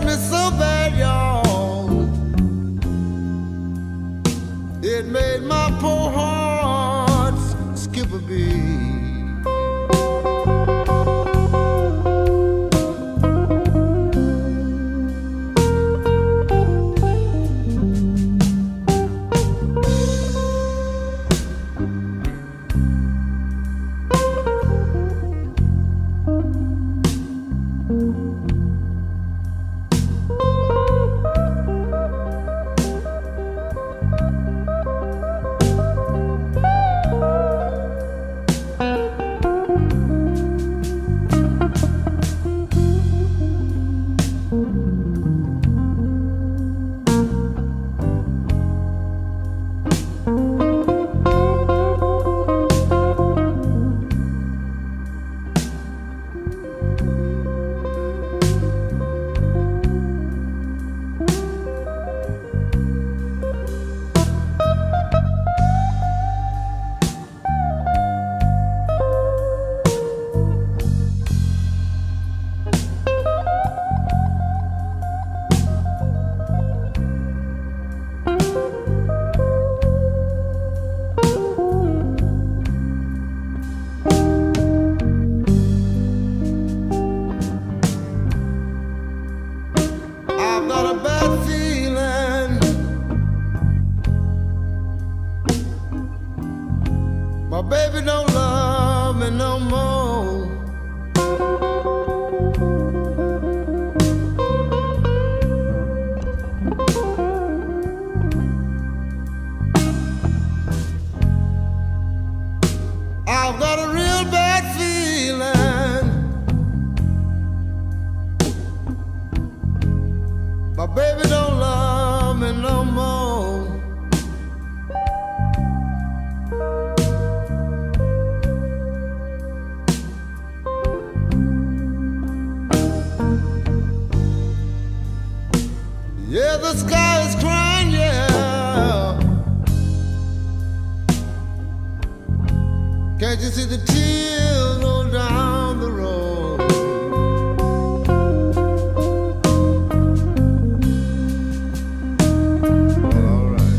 me so bad, y'all. It made my poor heart skip a beat. Can't you see the tears roll down the road? All right.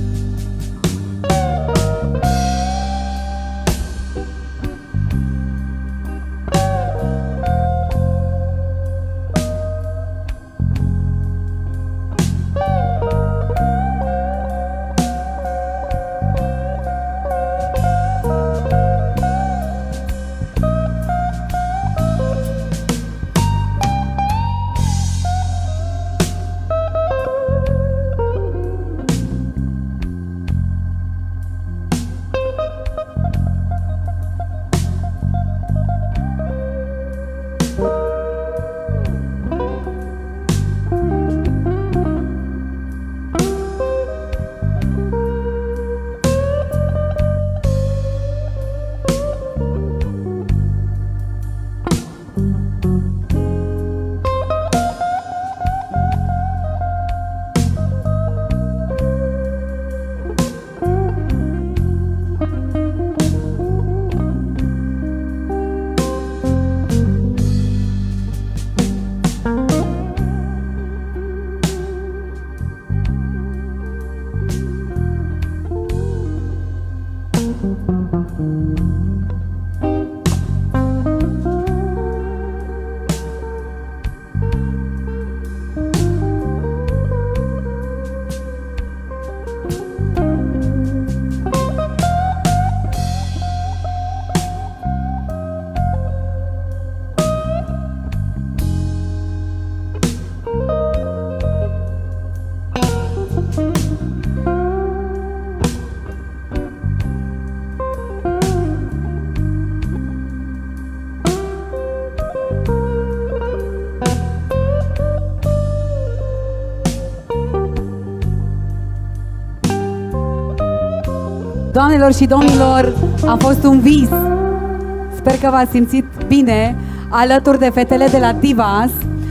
Doamnelor și domnilor, a fost un vis. Sper că v-ați simțit bine alături de fetele de la Divas.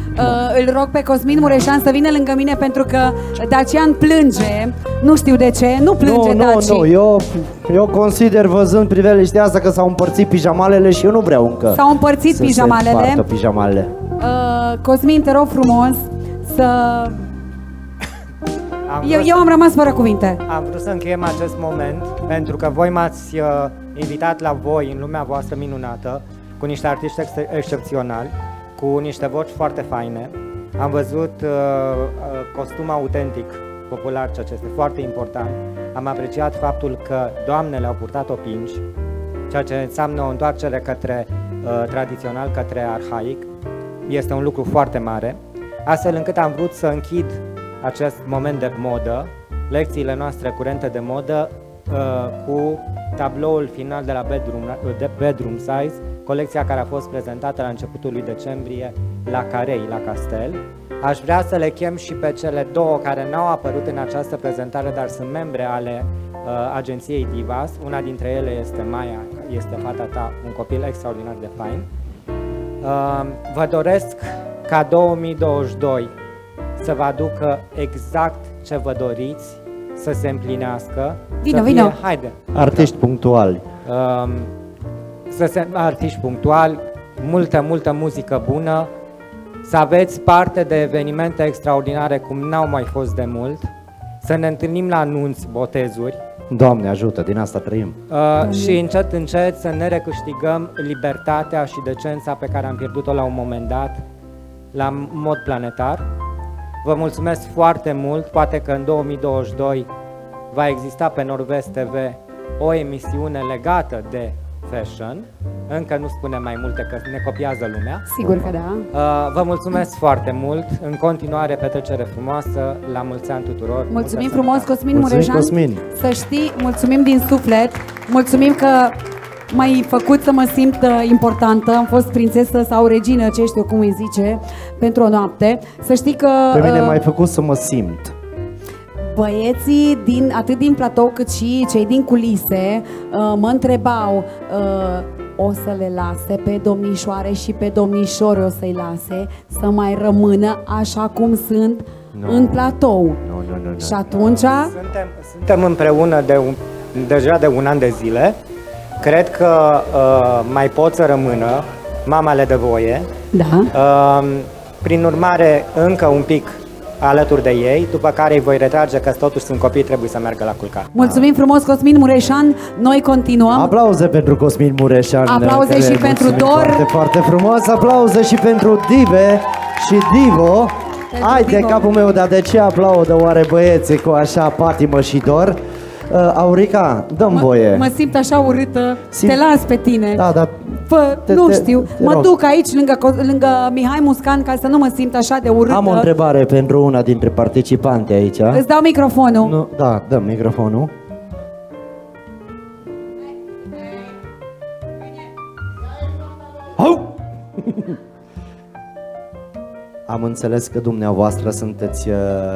Îl rog pe Cosmin Mureșan să vină lângă mine pentru că Dacian plânge. Nu știu de ce, nu plânge Daci. Nu, eu consider, văzând priveliștea asta, că s-au împărțit pijamalele și eu nu vreau încă S-au împărțit pijamalele. pijamalele. Cosmin, te rog frumos Eu am rămas fără cuvinte. Am vrut să încheiem acest moment pentru că voi m-ați invitat la voi, în lumea voastră minunată, cu niște artiști excepționali, cu niște voci foarte faine. Am văzut costum autentic, popular, ceea ce este foarte important. Am apreciat faptul că doamnele au purtat opinci, ceea ce înseamnă o întoarcere către tradițional, către arhaic. Este un lucru foarte mare, astfel încât am vrut să închid acest moment de modă, lecțiile noastre curente de modă, cu tabloul final de la Bedroom Size, colecția care a fost prezentată la începutul lui decembrie la Carei, la Castel. Aș vrea să le chem și pe cele două care n-au apărut în această prezentare, dar sunt membre ale agenției Divas. Una dintre ele este Maia, este fata ta, un copil extraordinar de fain. Vă doresc ca 2022 să vă aducă exact ce vă doriți, să se împlinească. Vino. Haide. Artiști punctuali. Artiști punctuali, multă muzică bună, să aveți parte de evenimente extraordinare cum n-au mai fost de mult, să ne întâlnim la anunți, botezuri. Doamne ajută, din asta trăim. Și încet să ne recâștigăm libertatea și decența pe care am pierdut-o la un moment dat, la mod planetar. Vă mulțumesc foarte mult, poate că în 2022 va exista pe Nordvest TV o emisiune legată de fashion. Încă nu spunem mai multe că ne copiază lumea. Sigur că da. Vă mulțumesc foarte mult. În continuare, petrecere frumoasă. La mulți ani tuturor. Mulțumim frumos, Cosmin Mureșan. Cosmin. Să știi, mulțumim din suflet. Mulțumim că m-ai făcut să mă simt importantă. Am fost prințesă sau regină, ce știu cum îi zice, pentru o noapte. Să știi că... Pe mine m-ai făcut să mă simt. Băieții atât din platou cât și cei din culise mă întrebau, o să le lase pe domnișoare și pe domnișori o să-i lase să mai rămână așa cum sunt în platou. Și atunci... Suntem împreună deja de un an de zile. Cred că mai pot să rămână, mama le dă voie. Da. Prin urmare, încă un pic alături de ei, după care îi voi retrage că totuși sunt copii, trebuie să meargă la culcare. Mulțumim frumos, Cosmin Mureșan. Noi continuăm. Aplauze pentru Cosmin Mureșan. Aplauze și pentru Dor. Foarte, foarte frumos. Aplauze și pentru Dive și Divo. Hai de capul meu, dar de ce aplaudă oare băieții cu așa patimă și Dor? Aurica, dă-mi voie. Mă simt așa urâtă. Te las pe tine. Da, da. Nu știu, mă duc aici lângă Mihai Muscan ca să nu mă simt așa de urâtă. Am o întrebare pentru una dintre participanți aici. Îți dau microfonul. Nu, da, dăm microfonul. Am înțeles că dumneavoastră sunteți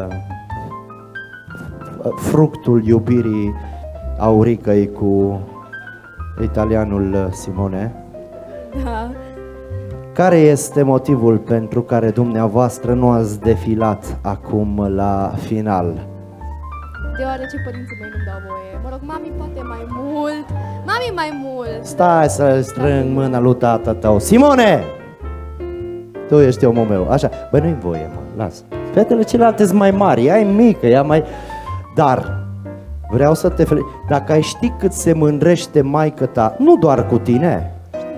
fructul iubirii Auricăi cu italianul Simone. Da. Care este motivul pentru care dumneavoastră nu ați defilat acum la final? Deoarece părinții mei nu-mi dau voie. Mă rog, mami poate mai mult. Mami mai mult. Stai să strâng mâna lui tata tău. Simone! Tu ești omul meu. Așa. Băi, nu-i voie, mă. Lasă. Fetele celelalte sunt mai mari. Ea e mică, ea mai... Dar vreau să te felicit. Dacă ai ști cât se mândrește maică ta, nu doar cu tine,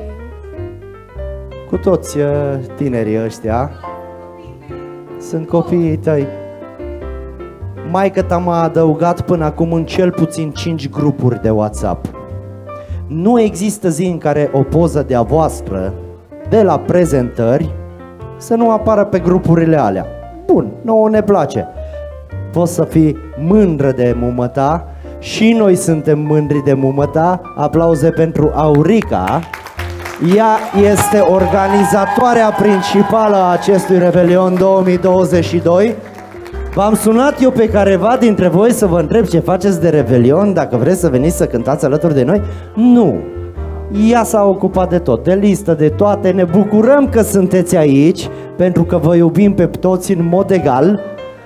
cu toți tinerii ăștia, sunt copiii tăi. Maică ta m-a adăugat până acum în cel puțin 5 grupuri de WhatsApp. Nu există zi în care o poză de-a voastră de la prezentări să nu apară pe grupurile alea. Bun, nouă ne place. Poți să fii mândră de mumăta. Și noi suntem mândri de mumăta. Aplauze pentru Aurica. Ea este organizatoarea principală a acestui Revelion 2022. V-am sunat eu pe careva dintre voi să vă întreb ce faceți de Revelion, dacă vreți să veniți să cântați alături de noi. Nu. Ea s-a ocupat de tot, de listă, de toate. Ne bucurăm că sunteți aici, pentru că vă iubim pe toți în mod egal.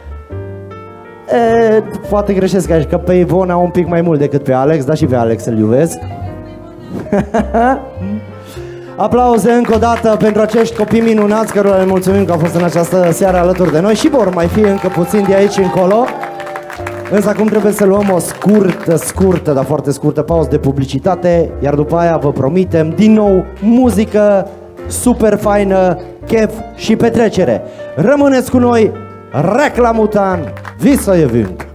Poate greșesc aici, că pe Ivona un pic mai mult decât pe Alex, dar și pe Alex îl iubesc. Aplauze încă o dată pentru acești copii minunați cărora le mulțumim că au fost în această seară alături de noi și vor mai fi încă puțin de aici încolo. Însă acum trebuie să luăm o scurtă, dar foarte scurtă pauză de publicitate, iar după aia vă promitem din nou muzică super faină, chef și petrecere. Rămâneți cu noi, Reklamutan, Visszajövünk!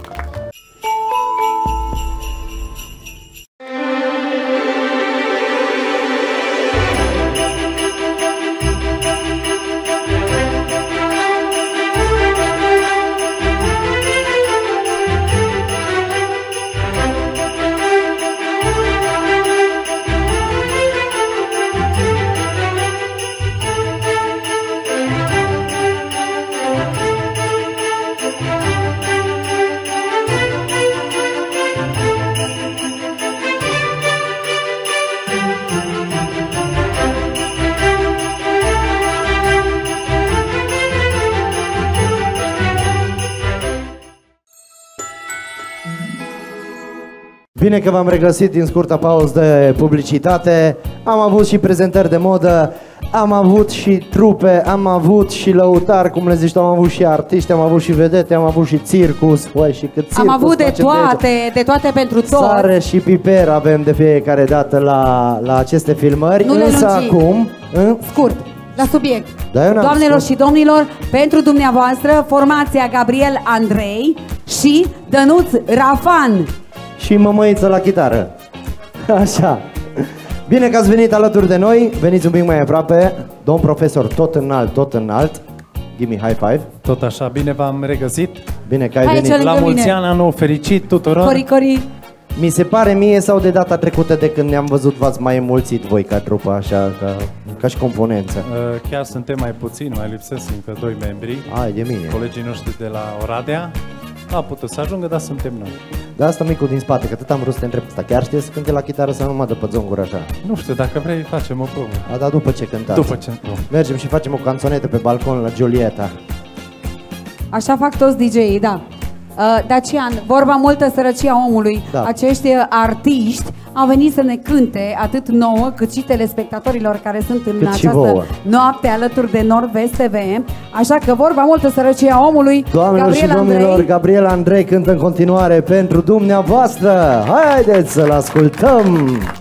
Bine că v-am regăsit din scurta pauză de publicitate. Am avut și prezentări de modă, am avut și trupe, am avut și lăutari, cum le zici tu, am avut și artiști, am avut și vedete, am avut și circus. Păi, și cât circus am avut de toate pentru toți. Sare și piper avem de fiecare dată la aceste filmări. Nu însă acum... Scurt, la subiect. Da, doamnelor și domnilor, pentru dumneavoastră, formația Gabriel Andrei și Dănuț Rafan. Și mămăiță la chitară. Așa. Bine că ați venit alături de noi. Veniți un pic mai aproape. Domn profesor, tot înalt. Give me high five. Tot așa, bine v-am regăsit. Bine că ai venit. La mulți ani, anul fericit tuturor. Cori. Mi se pare mie sau de data trecută de când ne-am văzut v-ați mai înmulțit voi ca trupă, așa, ca și componență. Chiar suntem mai puțini, mai lipsesc încă 2 membri. Ai de mine. Colegii noștri de la Oradea. A putut să ajungă, dar suntem noi. Da, asta micul din spate, că tot am vrut să te întreb asta. Chiar știi să cânte la chitară sau numai după zonguri așa? Nu știu, dacă vrei facem o probă. A, da, după ce cântați. După ce. Mergem și facem o canțonetă pe balcon la Giulietta. Așa fac toți DJ-ii, da. Dacian, vorba multă sărăcia omului. Da. Acești artiști au venit să ne cânte atât nouă cât și telespectatorilor care sunt în această noapte alături de Nord-Vest TV. Așa că vorba multă sărăcia omului. Doamnelor și domnilor, Gabriel Andrei cântă în continuare pentru dumneavoastră. Haideți să-l ascultăm!